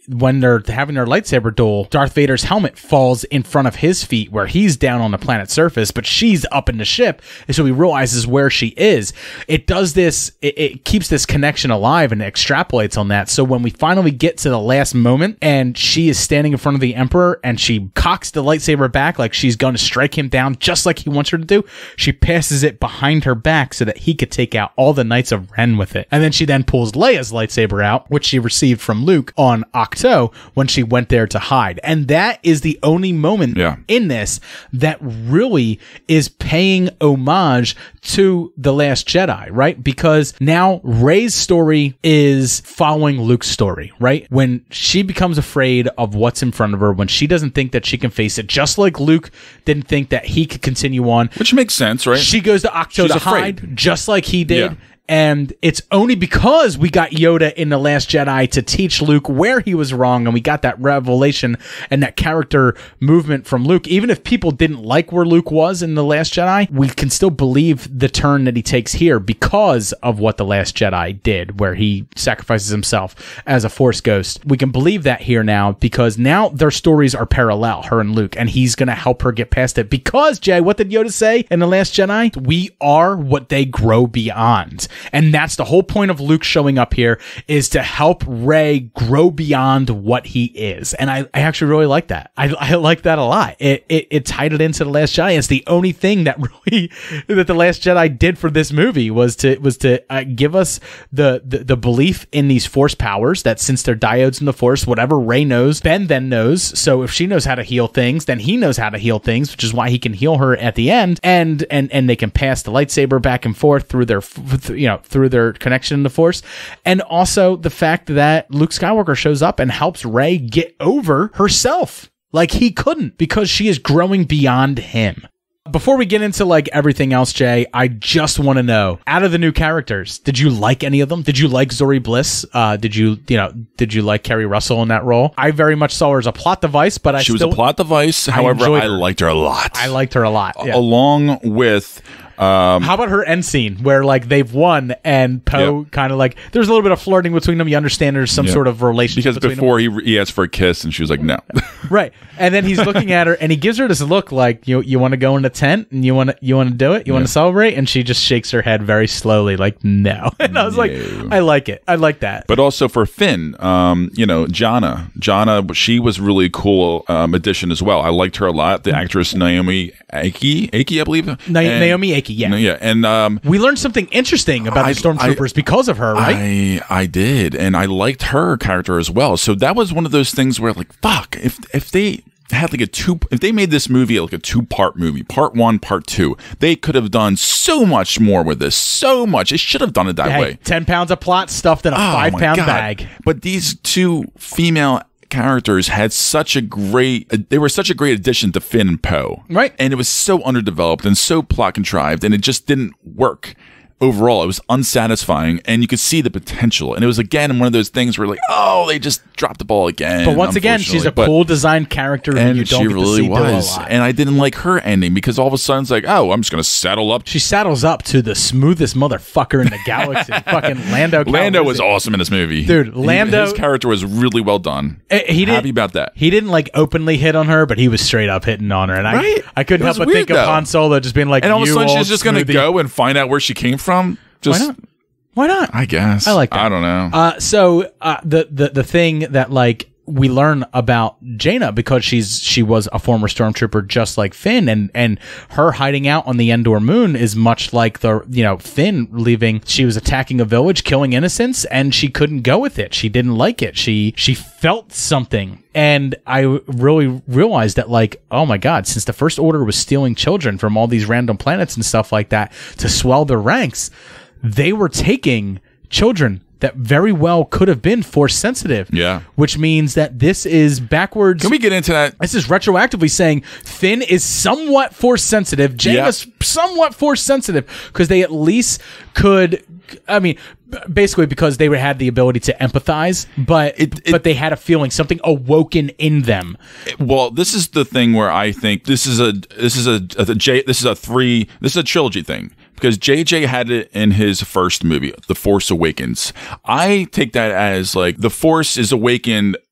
when they're having their lightsaber duel, Darth Vader's helmet falls in front of his feet where he's down on the planet's surface, but she's up in the ship, and so he realizes where she is. It does this, it, it keeps this connection alive and extrapolates on that. So when we finally get to the last moment and she is standing in front of the Emperor and she cocks the lightsaber back like she's going to strike him down just like he wants her to do, she passes it behind her back so that he could take out all the Knights of Ren with it. And then she then pulls Leia's lightsaber out, which she received from Luke on Ahch-To when she went there to hide. And that is the only moment yeah. in this that really is paying homage to The Last Jedi, right? Because now Rey's story is following Luke's story, right? When she becomes afraid of what's in front of her, when she doesn't think that she can face it, just like Luke didn't think that he could continue on. Which makes sense, right? She goes to Ahch-To She's to afraid. hide, just like he did. Yeah. And it's only because we got Yoda in The Last Jedi to teach Luke where he was wrong, and we got that revelation and that character movement from Luke. Even if people didn't like where Luke was in The Last Jedi, we can still believe the turn that he takes here because of what The Last Jedi did, where he sacrifices himself as a Force ghost. We can believe that here now because now their stories are parallel, her and Luke, and he's going to help her get past it. Because, Jay, what did Yoda say in The Last Jedi? We are what they grow beyond. And that's the whole point of Luke showing up here, is to help Rey grow beyond what he is. And I, I actually really like that. I, I like that a lot. It, it it tied it into The Last Jedi. It's the only thing that really that The Last Jedi did for this movie was to was to uh, give us the, the the belief in these Force powers, that since they're diodes in the Force, whatever Rey knows, Ben then knows. So if she knows how to heal things, then he knows how to heal things, which is why he can heal her at the end. And and and they can pass the lightsaber back and forth through their you know through their connection in the Force. And also the fact that Luke Skywalker shows up and helps Rey get over herself like he couldn't, because she is growing beyond him. Before we get into like everything else, Jay, I just want to know, out of the new characters, did you like any of them? Did you like Zori Bliss? Uh, did you, you know, did you like Kerry Russell in that role? I very much saw her as a plot device, but I she still, was a plot device. However, I, I liked her a lot. I liked her a lot. Yeah. Along with Um, How about her end scene where like they've won and Poe Yep. kind of like there's a little bit of flirting between them. You understand there's some Yep. sort of relationship because between before them. he he asked for a kiss and she was like no. Right. And then he's looking at her and he gives her this look like, you you want to go in the tent and you want to you want to do it? You want to celebrate? And she just shakes her head very slowly like no. And I was like, I like it. I like that. But also for Finn, um, you know, Jana. Jana, she was really cool um, addition as well. I liked her a lot. The actress Naomi Aki, Aki, I believe. Na- And- Naomi Aki, yeah. Yeah. And um, we learned something interesting about I- the Stormtroopers I- because of her, right? I I did, and I liked her character as well. So that was one of those things where, like, fuck, if if they had like a two, if they made this movie like a two part movie, part one, part two, they could have done so much more with this. So much, they should have done it that Hey, way. ten pounds of plot stuffed in a Oh, five my pound God. bag. But these two female characters had such a great, they were such a great addition to Finn and Poe. Right. And it was so underdeveloped and so plot contrived, and it just didn't work. Overall, it was unsatisfying, and you could see the potential. And it was, again, one of those things where, like, oh, they just dropped the ball again. But once again, she's a unfortunately. But- cool designed character who and you don't she get really to see was. do a lot. And I didn't like her ending because all of a sudden it's like, oh, I'm just going to saddle up. She saddles up to the smoothest motherfucker in the galaxy. Fucking Lando Lando Calrissian. was awesome in this movie. Dude, He- Lando- his character was really well done. Eh, He didn't, Happy about that. He didn't like openly hit on her, but he was straight up hitting on her. And I, Right? I couldn't It help was but think weird, of though. Han Solo just being like, And all of a "You sudden old she's just going to smoothie." go and find out where she came from. Just, Why not? Why not? I guess. I like that. I don't know. Uh, so uh, the, the the thing that like we learn about Jaina, because she's she was a former stormtrooper just like Finn, and and her hiding out on the Endor moon is much like the you know Finn leaving. She was attacking a village, killing innocents, and she couldn't go with it. She didn't like it. She she felt something. And I really realized that, like, oh my God, since the First Order was stealing children from all these random planets and stuff like that to swell their ranks, they were taking children that very well could have been force sensitive. Yeah. Which means that this is backwards. Can we get into that? This is retroactively saying Finn is somewhat force sensitive. Jaina's somewhat force sensitive because they at least could, I mean, b- basically because they had the ability to empathize, but It- it- but they had a feeling, something awoken in them. Well, this is the thing where I think this is a this is a, a, J, this is a three this is a trilogy thing, because J J had it in his first movie, The Force Awakens. I take that as like the Force is awakened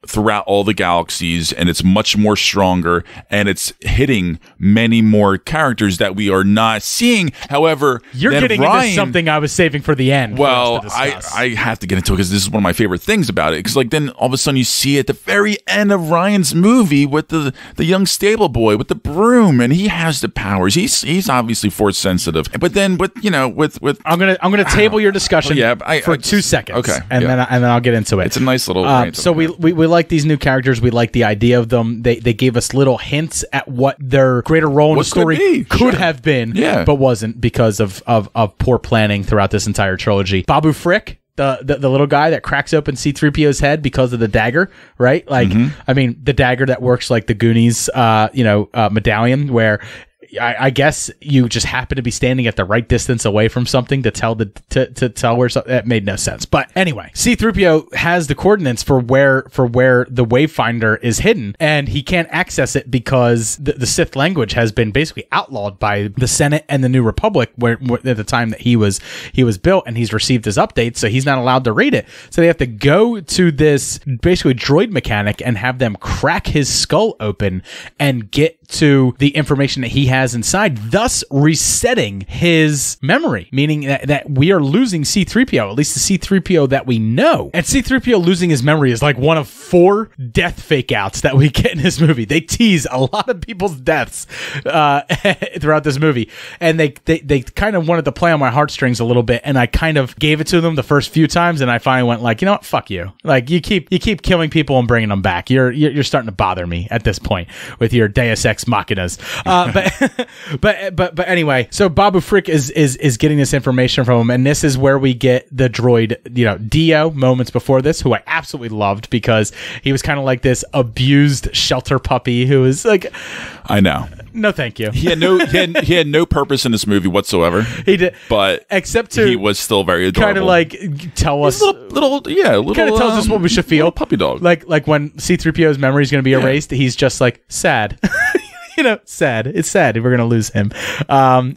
throughout all the galaxies, and it's much more stronger, and it's hitting many more characters that we are not seeing. However, you're getting Ryan, into something I was saving for the end. Well, for us to I, discuss. I have to get into it because this is one of my favorite things about it. Because like then all of a sudden you see at the very end of Ryan's movie with the the young stable boy with the broom, and he has the powers. He's he's obviously force sensitive, but then with you know with with I'm gonna I'm gonna table your discussion Oh, yeah, I- for I- two seconds. okay, and yeah. then I, and then I'll get into it. it's a nice little. Um, rant so we, about we we like these new characters. We like the idea of them. They they gave us little hints at what their greater role in What the could story be, could sure. have been, Yeah. but wasn't because of, of of poor planning throughout this entire trilogy. Babu Frick. The, the the little guy that cracks open C three P O's head because of the dagger, right? Like, Mm-hmm. I mean, the dagger that works like the Goonies, uh, you know, uh, medallion, where I, I guess you just happen to be standing at the right distance away from something to tell the to, to tell where something. That made no sense. But anyway, C three P O has the coordinates for where for where the Wayfinder is hidden, and he can't access it because the, the Sith language has been basically outlawed by the Senate and the New Republic, where, where at the time that he was he was built, and he's received his updates, so he's not allowed to read it. So they have to go to this basically droid mechanic and have them crack his skull open and get to the information that he has inside, thus resetting his memory, meaning that, that we are losing C three P O, at least the C three P O that we know. And C three P O losing his memory is like one of four death fake outs that we get in this movie. They tease a lot of people's deaths uh, throughout this movie, and they, they they kind of wanted to play on my heartstrings a little bit, and I kind of gave it to them the first few times, and I finally went like, you know what, fuck you. Like, you keep you keep killing people and bringing them back. You're you're, you're starting to bother me at this point with your Deus Ex Machinas. Uh, but but but but anyway, so Babu Frick is is is getting this information from him, and this is where we get the droid, you know, Dio moments before this, who I absolutely loved because he was kind of like this abused shelter puppy who was like, I know. no, thank you. He had no he had, he had no purpose in this movie whatsoever. He did, But except to he was still very adorable. kind of like tell us. He's a little, little yeah, little Kind of tells us um, what we should feel. little puppy dog. Like like when C three P O's memory is going to be erased, he's just like sad. You know, sad. It's sad. We're gonna lose him. Um,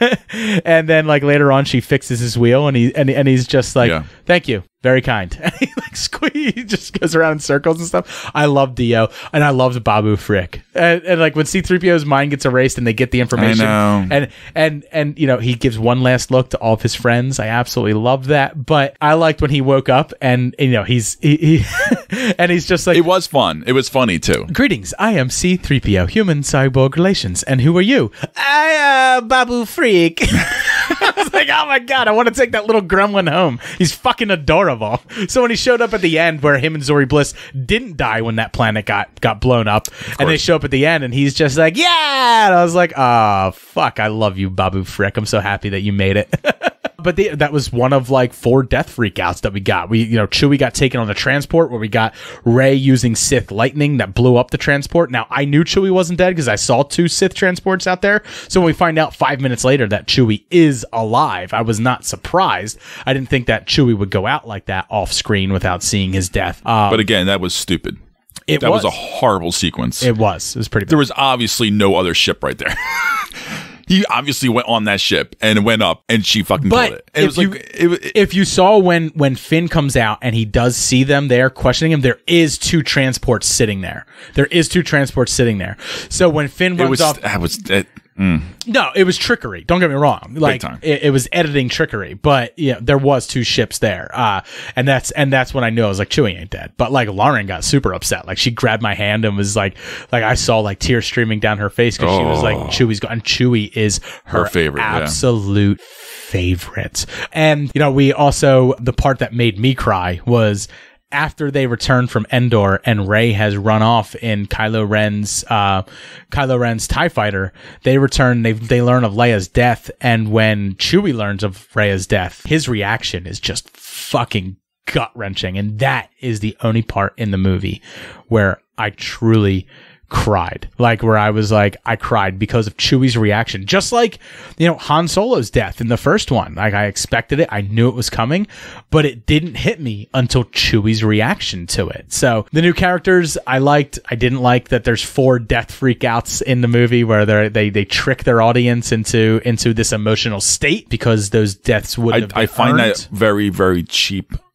and then like later on, she fixes his wheel, and he and, and he's just like, Yeah. "Thank you, very kind." And he like squeeze, he just goes around in circles and stuff. I love Dio, and I loved Babu Frick. And, and like when C three P O's mind gets erased, and they get the information, I know. and and and you know, he gives one last look to all of his friends. I absolutely love that. But I liked when he woke up, and you know, he's he, he and he's just like, it was fun. It was funny too. "Greetings, I am C three P O, human cyborg relations, and who are you?" "I, uh, Babu Freak." I was like, oh my god, I want to take that little gremlin home. He's fucking adorable. So when he showed up at the end, where him and Zori Bliss didn't die when that planet got, got blown up, and they show up at the end, and he's just like, yeah! And I was like, oh, fuck, I love you, Babu Frick. I'm so happy that you made it. But the, that was one of like four death freakouts that we got. We, you know, Chewie got taken on the transport, where we got Rey using Sith lightning that blew up the transport. Now, I knew Chewie wasn't dead because I saw two Sith transports out there. So when we find out five minutes later that Chewie is alive, I was not surprised. I didn't think that Chewie would go out like that off screen without seeing his death. Um, But again, that was stupid. it That was. was a horrible sequence. It was. It was pretty bad. There was obviously no other ship right there. He obviously went on that ship and went up, and she fucking But killed it. And it was if like, you- it, it, if you saw when when Finn comes out and he does see them there questioning him, there is two transports sitting there. There is two transports sitting there. So when Finn it runs was, off, that was, that, mm. no, it was trickery. Don't get me wrong. Like time. it, it was editing trickery, but yeah, there was two ships there. Uh, and that's and that's when I knew I was like, Chewie ain't dead. But like Lauren got super upset. Like she grabbed my hand and was like, like I saw like tears streaming down her face because she was like, Chewie's gone. And Chewie is her, Her favorite, yeah. absolute favorite. And you know, we also, the part that made me cry was after they return from Endor and Rey has run off in Kylo Ren's uh, Kylo Ren's TIE fighter, they return, they they learn of Leia's death, and when Chewie learns of Rey's death, his reaction is just fucking gut-wrenching, and that is the only part in the movie where I truly cried. Like where I was like, I cried because of Chewie's reaction. Just like, you know, Han Solo's death in the first one. Like I expected it. I knew it was coming, but it didn't hit me until Chewie's reaction to it. So the new characters I liked. I didn't like that there's four death freakouts in the movie where they they they trick their audience into into this emotional state because those deaths wouldn't I, have been I find earned. that very, very cheap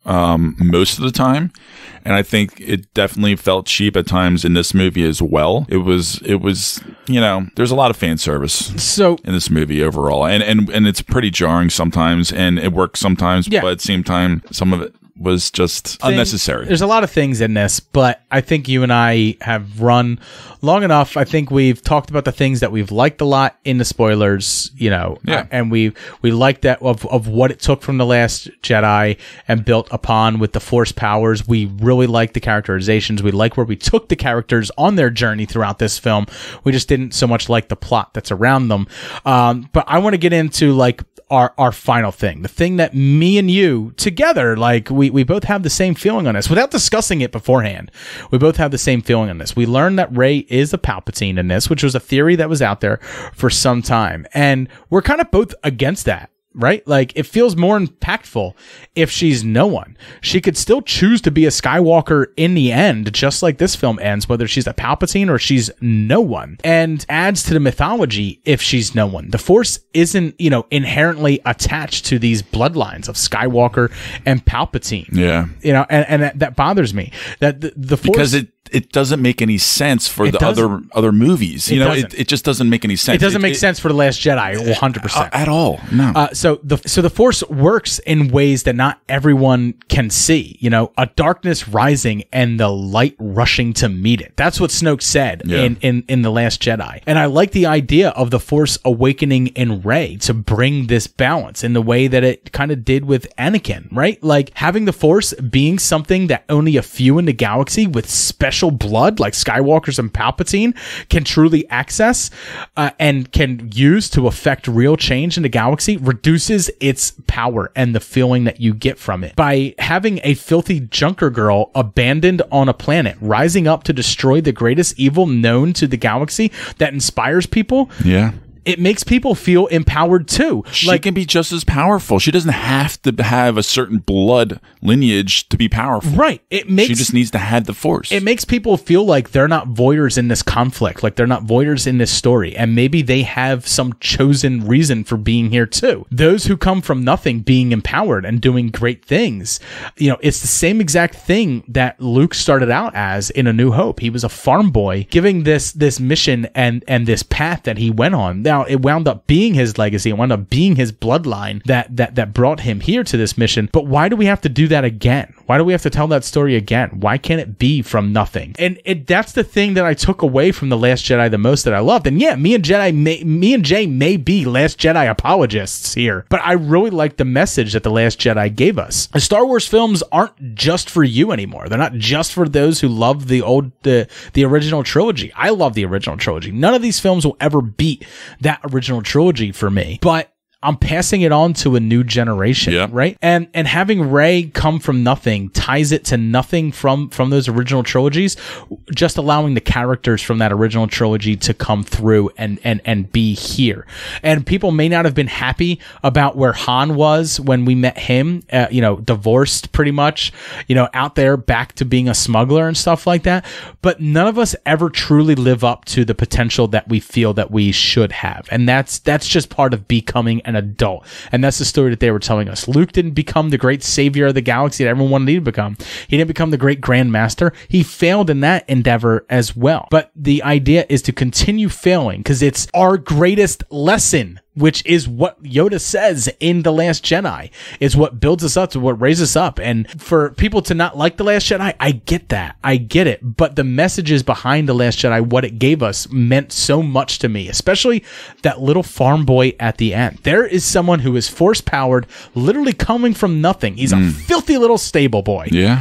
um, most of the time. And I think it definitely felt cheap at times in this movie as well. It was, it was, you know, there's a lot of fan service so in this movie overall. And, and, and it's pretty jarring sometimes, and it works sometimes, yeah. but at the same time, some of it was just thing, unnecessary. There's a lot of things in this, but I think you and I have run long enough. I think we've talked about the things that we've liked a lot in the spoilers, you know, yeah. uh, and we we liked that of, of what it took from The Last Jedi and built upon with the Force powers. We really liked the characterizations. We like where we took the characters on their journey throughout this film. We just didn't so much like the plot that's around them. Um, but I want to get into like our our final thing, the thing that me and you together, like we, we both have the same feeling on this without discussing it beforehand. We both have the same feeling on this. We learned that Rey is a Palpatine in this, which was a theory that was out there for some time. And we're kind of both against that. Right? Like, it feels more impactful if she's no one. She could still choose to be a Skywalker in the end, just like this film ends, whether she's a Palpatine or she's no one, and adds to the mythology if she's no one. The Force isn't, you know, inherently attached to these bloodlines of Skywalker and Palpatine. Yeah. You know, and, and that, that bothers me. That the, the Force... Because it it doesn't make any sense for It the doesn't. other other movies. You It know, doesn't. it, it just doesn't make any sense. It doesn't make it, sense for The Last Jedi, one hundred percent. Uh, at all. No. Uh, so the so the Force works in ways that not everyone can see. You know, a darkness rising and the light rushing to meet it. That's what Snoke said Yeah. in, in, in The Last Jedi. And I like the idea of the Force awakening in Rey to bring this balance in the way that it kind of did with Anakin, right? Like having the Force being something that only a few in the galaxy with special blood, like Skywalkers and Palpatine, can truly access uh, and can use to affect real change in the galaxy, reduces its power and the feeling that you get from it. By having a filthy junker girl abandoned on a planet, rising up to destroy the greatest evil known to the galaxy that inspires people, yeah. it makes people feel empowered too. She Like, can be just as powerful. She doesn't have to have a certain blood lineage to be powerful. right. It makes She just needs to have the Force. It makes people feel like they're not voyeurs in this conflict, like they're not voyeurs in this story, and maybe they have some chosen reason for being here too. Those who come from nothing being empowered and doing great things, you know, it's the same exact thing that Luke started out as in A New Hope. He was a farm boy giving this this mission and and this path that he went on. Now, it wound up being his legacy. It wound up being his bloodline that that that brought him here to this mission. But why do we have to do that again? Why do we have to tell that story again? Why can't it be from nothing? And it that's the thing that I took away from The Last Jedi the most that I loved. And yeah, me and Jedi may, me and Jay may be Last Jedi apologists here, but I really like the message that The Last Jedi gave us. The Star Wars films aren't just for you anymore. They're not just for those who love the old the the original trilogy. I love the original trilogy. None of these films will ever beat that original trilogy for me, but I'm passing it on to a new generation, yeah. right? And and having Rey come from nothing ties it to nothing from from those original trilogies, just allowing the characters from that original trilogy to come through and and and be here. And people may not have been happy about where Han was when we met him, uh, you know, divorced pretty much, you know, out there back to being a smuggler and stuff like that. But none of us ever truly live up to the potential that we feel that we should have. And that's that's just part of becoming an adult. And that's the story that they were telling us. Luke didn't become the great savior of the galaxy that everyone wanted him to become. He didn't become the great grand master. He failed in that endeavor as well. But the idea is to continue failing because it's our greatest lesson, which is what Yoda says in The Last Jedi, is what builds us up, to what raises us up. And for people to not like The Last Jedi, I get that. I get it. But the messages behind The Last Jedi, what it gave us, meant so much to me, especially that little farm boy at the end. There is someone who is force-powered, literally coming from nothing. He's mm. a filthy little stable boy. Yeah.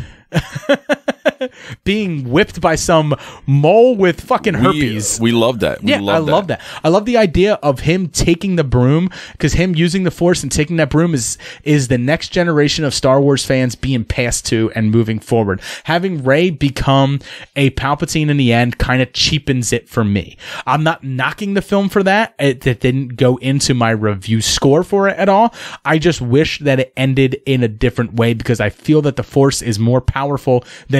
Being whipped by some mole with fucking herpes. We, we love that. We yeah, love I that. love that. I love the idea of him taking the broom, because him using the Force and taking that broom is is the next generation of Star Wars fans being passed to and moving forward. Having Rey become a Palpatine in the end kind of cheapens it for me. I'm not knocking the film for that. It, it didn't go into my review score for it at all. I just wish that it ended in a different way, because I feel that the Force is more powerful than these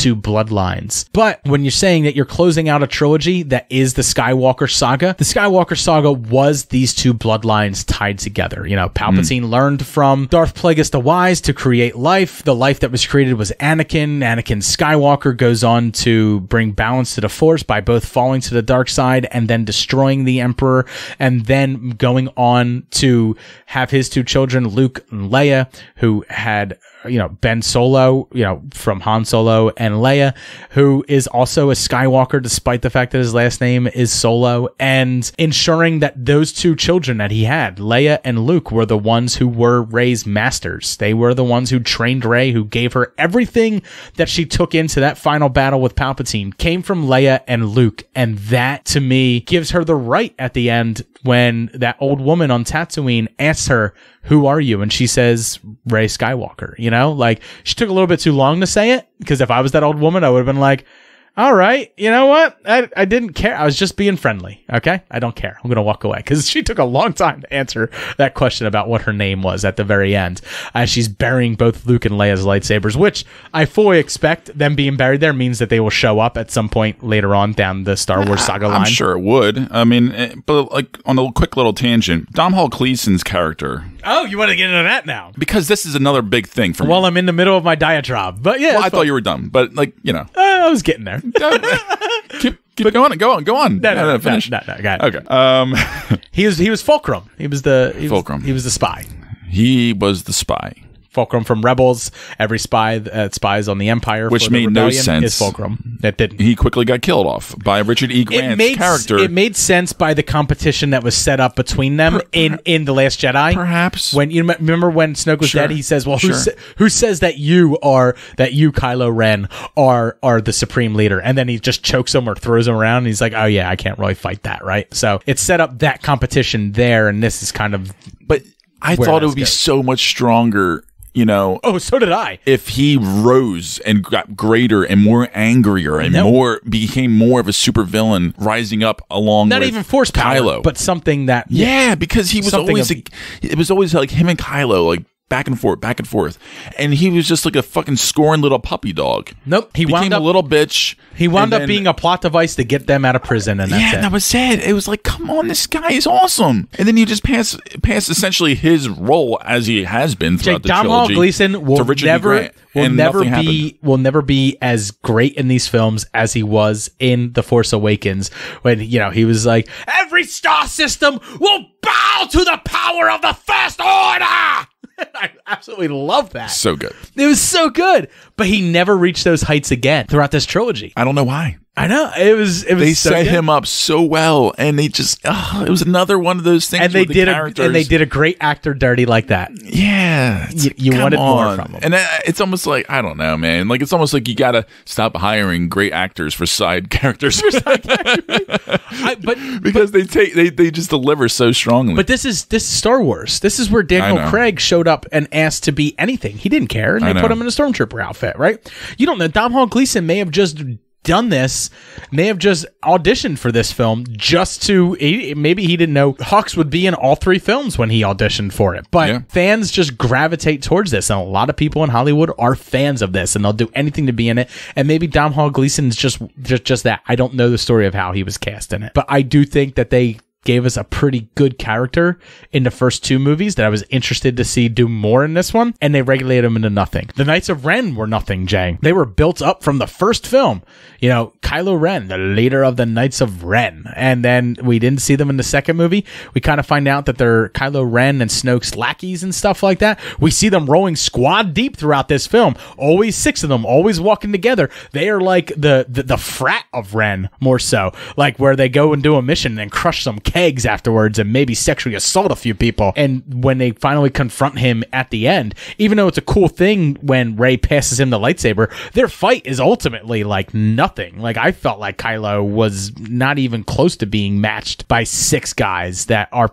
two bloodlines. But when you're saying that you're closing out a trilogy that is the Skywalker saga, the Skywalker saga was these two bloodlines tied together. You know, Palpatine mm. learned from Darth Plagueis the Wise to create life. The life that was created was Anakin. Anakin Skywalker goes on to bring balance to the Force by both falling to the dark side and then destroying the Emperor, and then going on to have his two children, Luke and Leia, who had, you know, Ben Solo, you know, from Han Solo, and Leia, who is also a Skywalker despite the fact that his last name is Solo, and ensuring that those two children that he had, Leia and Luke, were the ones who were Rey's masters. They were the ones who trained Rey, who gave her everything that she took into that final battle with Palpatine, came from Leia and Luke, and that, to me, gives her the right at the end when that old woman on Tatooine asks her, "Who are you?" And she says, "Rey Skywalker." You know, like, she took a little bit too long to say it, because if I was that old woman, I would have been like, all right, you know what? I, I didn't care. I was just being friendly. Okay. I don't care. I'm going to walk away, because she took a long time to answer that question about what her name was at the very end, as she's burying both Luke and Leia's lightsabers, which I fully expect them being buried there means that they will show up at some point later on down the Star Wars saga line. I'm sure it would. I mean, but like on a quick little tangent, Domhnall Gleeson's character. Oh, you want to get into that now? Because this is another big thing for me. Well, I'm in the middle of my diatribe, but yeah. Well, I fun. thought you were done, but like, you know. Uh, I was getting there. keep keep going, go on, go on. No, no, no, no finish. No, no, no, got it. Okay. Um, he was he was Fulcrum. He was the he Fulcrum. Was, he was the spy. He was the spy. Fulcrum from Rebels. Every spy that spies on the Empire, which for made the no rebellion, sense. Is Fulcrum. That didn't. He quickly got killed off by Richard E. Grant's it made, character. It made sense by the competition that was set up between them per, in, in The Last Jedi. Perhaps. When you remember when Snoke was sure. dead, he says, "Well, who sure. sa- who says that you are that you Kylo Ren are are the supreme leader?" And then he just chokes him or throws him around. And he's like, "Oh yeah, I can't really fight that, right?" So it set up that competition there, and this is kind of. But I thought it would be good. So much stronger. You know, oh, so did I. If he rose and got greater and more angrier and no. more became more of a supervillain, rising up along not with even force power, Kylo, but something that yeah, yeah because he was always of, like, it was always like him and Kylo, like back and forth, back and forth, and he was just like a fucking scorned little puppy dog. Nope, he became wound up a little bitch. He wound up then, being a plot device to get them out of prison, and that's yeah, it. Yeah, that was it. It was like, come on, this guy is awesome. And then you just pass pass essentially his role as he has been throughout Jake, the Domhnall trilogy Gleeson will to Richard never E. Grant, will never be happened. will never be as great in these films as he was in The Force Awakens, when, you know, he was like, every star system will bow to the power of the First Order. I absolutely love that. So good. It was so good. But he never reached those heights again throughout this trilogy. I don't know why. I know. It was it was They so set good. him up so well, and they just oh, it was another one of those things. And they with the did a characters. and they did a great actor dirty like that. Yeah. You, you come wanted on. more from him. And it's almost like, I don't know, man. Like, it's almost like you got to stop hiring great actors for side characters. I, but because but, they take they, they just deliver so strongly. But this is this is Star Wars. This is where Daniel Craig showed up and asked to be anything. He didn't care, and they put him in a stormtrooper outfit, right? You don't know. Domhnall Gleeson may have just done this, may have just auditioned for this film just to, he, maybe he didn't know Hux would be in all three films when he auditioned for it. But yeah. fans just gravitate towards this, and a lot of people in Hollywood are fans of this, and they'll do anything to be in it. And maybe Domhnall Gleeson's just, just just that. I don't know the story of how he was cast in it, but I do think that they gave us a pretty good character in the first two movies that I was interested to see do more in this one, and they regulated him into nothing. The Knights of Ren were nothing, Jay. They were built up from the first film. You know, Kylo Ren, the leader of the Knights of Ren. And then we didn't see them in the second movie. We kind of find out that they're Kylo Ren and Snoke's lackeys and stuff like that. We see them rolling squad deep throughout this film. Always six of them, always walking together. They are like the, the, the frat of Ren, more so. Like where they go and do a mission and crush some kegs afterwards and maybe sexually assault a few people. And when they finally confront him at the end, even though it's a cool thing when Rey passes him the lightsaber, their fight is ultimately like nothing. Like, I felt like Kylo was not even close to being matched by six guys that are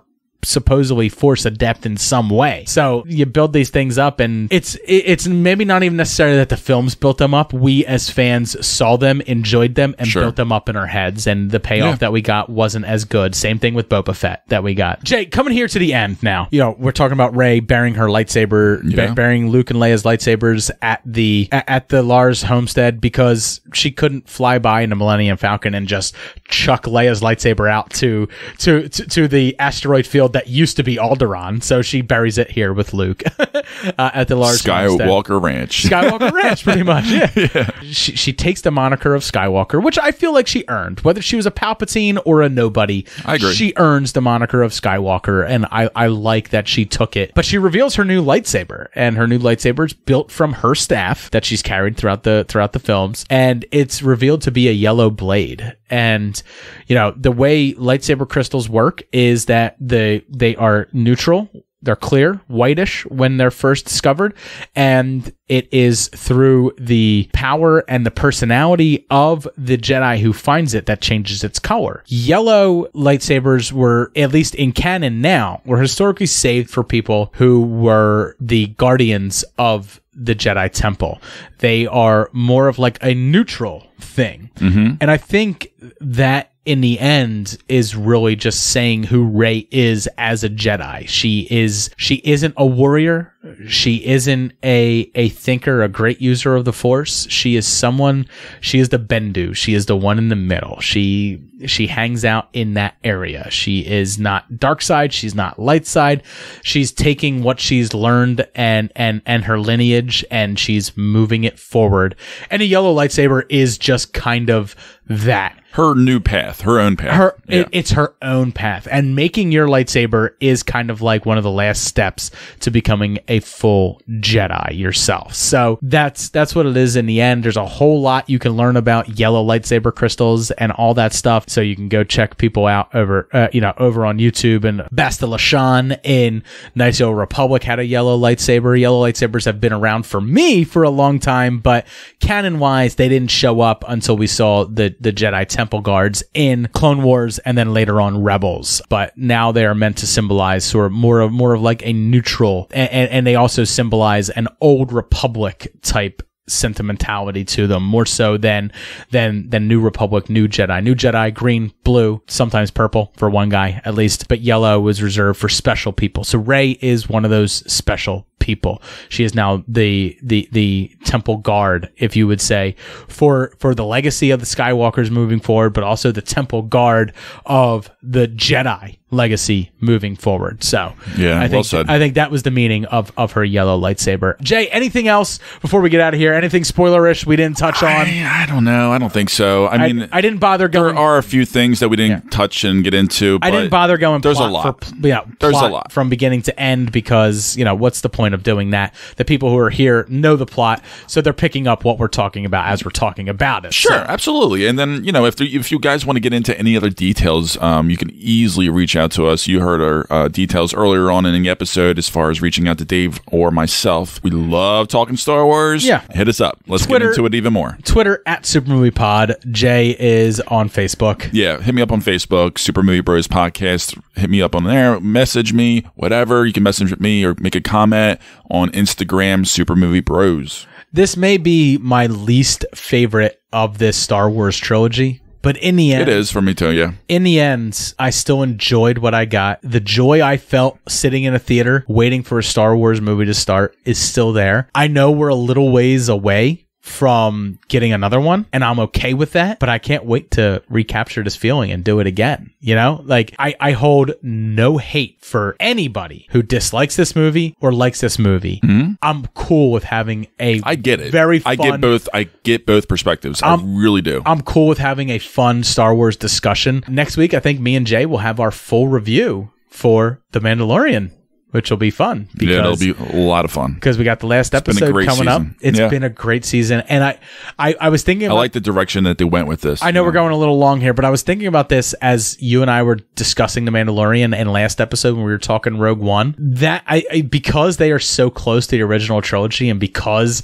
supposedly force adept in some way. So you build these things up, and it's it's maybe not even necessarily that the films built them up. We as fans saw them, enjoyed them, and Sure. built them up in our heads, and the payoff Yeah. that we got wasn't as good. Same thing with Boba Fett that we got. Jay, coming here to the end now. You know, we're talking about Rey bearing her lightsaber, Yeah. ba- bearing Luke and Leia's lightsabers at the at, at the Lars homestead because she couldn't fly by in the Millennium Falcon and just chuck Leia's lightsaber out to to to, to the asteroid field that used to be Alderaan. So she buries it here with Luke uh, at the Lars homestead. Skywalker Ranch. Skywalker Ranch, pretty much. Yeah. yeah. She she takes the moniker of Skywalker, which I feel like she earned, whether she was a Palpatine or a nobody. I agree. She earns the moniker of Skywalker, and I I like that she took it. But she reveals her new lightsaber, and her new lightsaber is built from her staff that she's carried throughout the throughout the films, and it's revealed to be a yellow blade. And you know the way lightsaber crystals work is that they they are neutral. They're clear, whitish when they're first discovered, and it is through the power and the personality of the Jedi who finds it that changes its color. Yellow lightsabers were, at least in canon now, were historically saved for people who were the guardians of the Jedi Temple. They are more of like a neutral thing. Mm-hmm. And I think that in the end is really just saying who Rey is as a Jedi. She is, she isn't a warrior. She isn't a, a thinker, a great user of the Force. She is someone, she is the Bendu. She is the one in the middle. She, she hangs out in that area. She is not dark side. She's not light side. She's taking what she's learned and, and, and her lineage, and she's moving it forward. And a yellow lightsaber is just kind of that. Her new path, her own path. Her, Yeah. it, it's her own path, and making your lightsaber is kind of like one of the last steps to becoming a full Jedi yourself. So that's that's what it is in the end. There's a whole lot you can learn about yellow lightsaber crystals and all that stuff. So you can go check people out over, uh, you know, over on YouTube. And Basta Lashan in Knights of the Republic had a yellow lightsaber. Yellow lightsabers have been around for me for a long time, but canon wise, they didn't show up until we saw the the Jedi Temple. Temple guards in Clone Wars and then later on Rebels, but now they are meant to symbolize sort of more of more of like a neutral, and, and, and they also symbolize an old Republic type sentimentality to them, more so than than than New Republic, New Jedi. New Jedi, green, blue, sometimes purple for one guy at least, but yellow was reserved for special people. So Rey is one of those special people. She is now the the the temple guard, if you would say, for for the legacy of the Skywalkers moving forward, but also the temple guard of the Jedi legacy moving forward. So Yeah, I think well said. I think that was the meaning of of her yellow lightsaber. Jay, anything else before we get out of here? Anything spoilerish we didn't touch on? I, I don't know. I don't think so. I, I, mean, I didn't bother going. there are a few things that we didn't Yeah. touch and get into. But I didn't bother going. There's plot a lot. For, yeah, There's plot a lot from beginning to end, because you know what's the point of doing that? The people who are here know the plot, so they're picking up what we're talking about as we're talking about it. Sure, So- absolutely. And then, you know, if there, if you guys want to get into any other details, um, you can easily reach out to us. You heard our uh, details earlier on in the episode as far as reaching out to Dave or myself. We love talking Star Wars. Yeah. Hit us up. Let's Twitter- get into it even more. Twitter at Super Movie Pod. Jay is on Facebook. Yeah, hit me up on Facebook, Super Movie Bros Podcast. Hit me up on there, message me, whatever. You can message me or make a comment on Instagram, Super Movie Bros. This may be my least favorite of this Star Wars trilogy, but in the end, It is for me too, yeah. in the end, I still enjoyed what I got. The joy I felt sitting in a theater waiting for a Star Wars movie to start is still there. I know we're a little ways away from getting another one, and I'm okay with that, but I can't wait to recapture this feeling and do it again. You know, like I, I hold no hate for anybody who dislikes this movie or likes this movie. Mm-hmm. I'm cool with having a I get it. very fun, I get both. I get both perspectives. I Um, really do. I'm cool with having a fun Star Wars discussion. Next week, I think me and Jay will have our full review for The Mandalorian, which will be fun. Yeah, it'll be a lot of fun. Because we got the last been a episode great coming up. season. It's Yeah. been a great season. And I, I, I was thinking I about, like the direction that they went with this. I know you we're going a little long here, but I was thinking about this as you and I were discussing The Mandalorian in last episode when we were talking Rogue One. That I, I because they are so close to the original trilogy, and because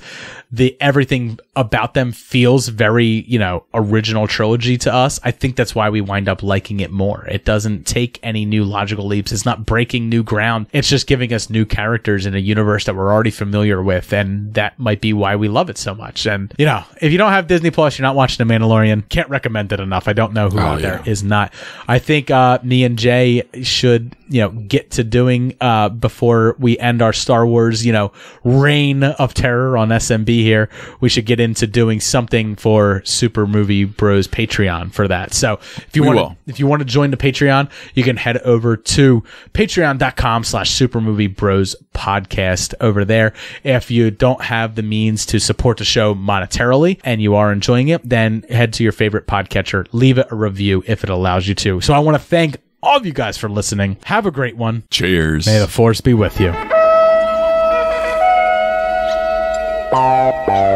the everything about them feels very, you know, original trilogy to us. I think that's why we wind up liking it more. It doesn't take any new logical leaps. It's not breaking new ground. It's just giving us new characters in a universe that we're already familiar with, and that might be why we love it so much. And, you know, if you don't have Disney Plus, you're not watching The Mandalorian, can't recommend it enough. I don't know who Oh, out yeah. there is not. I think uh, me and Jay should, you know, get to doing uh, before we end our Star Wars, you know, reign of terror on S M B here. We should get into doing something for Super Movie Bros Patreon for that. So if you We want, will. if you want to join the Patreon, you can head over to patreon.com slash Super Movie Bros podcast over there. If you don't have the means to support the show monetarily and you are enjoying it, then head to your favorite podcatcher, leave it a review if it allows you to. So I want to thank all of you guys for listening. Have a great one. Cheers. May the force be with you. Bye.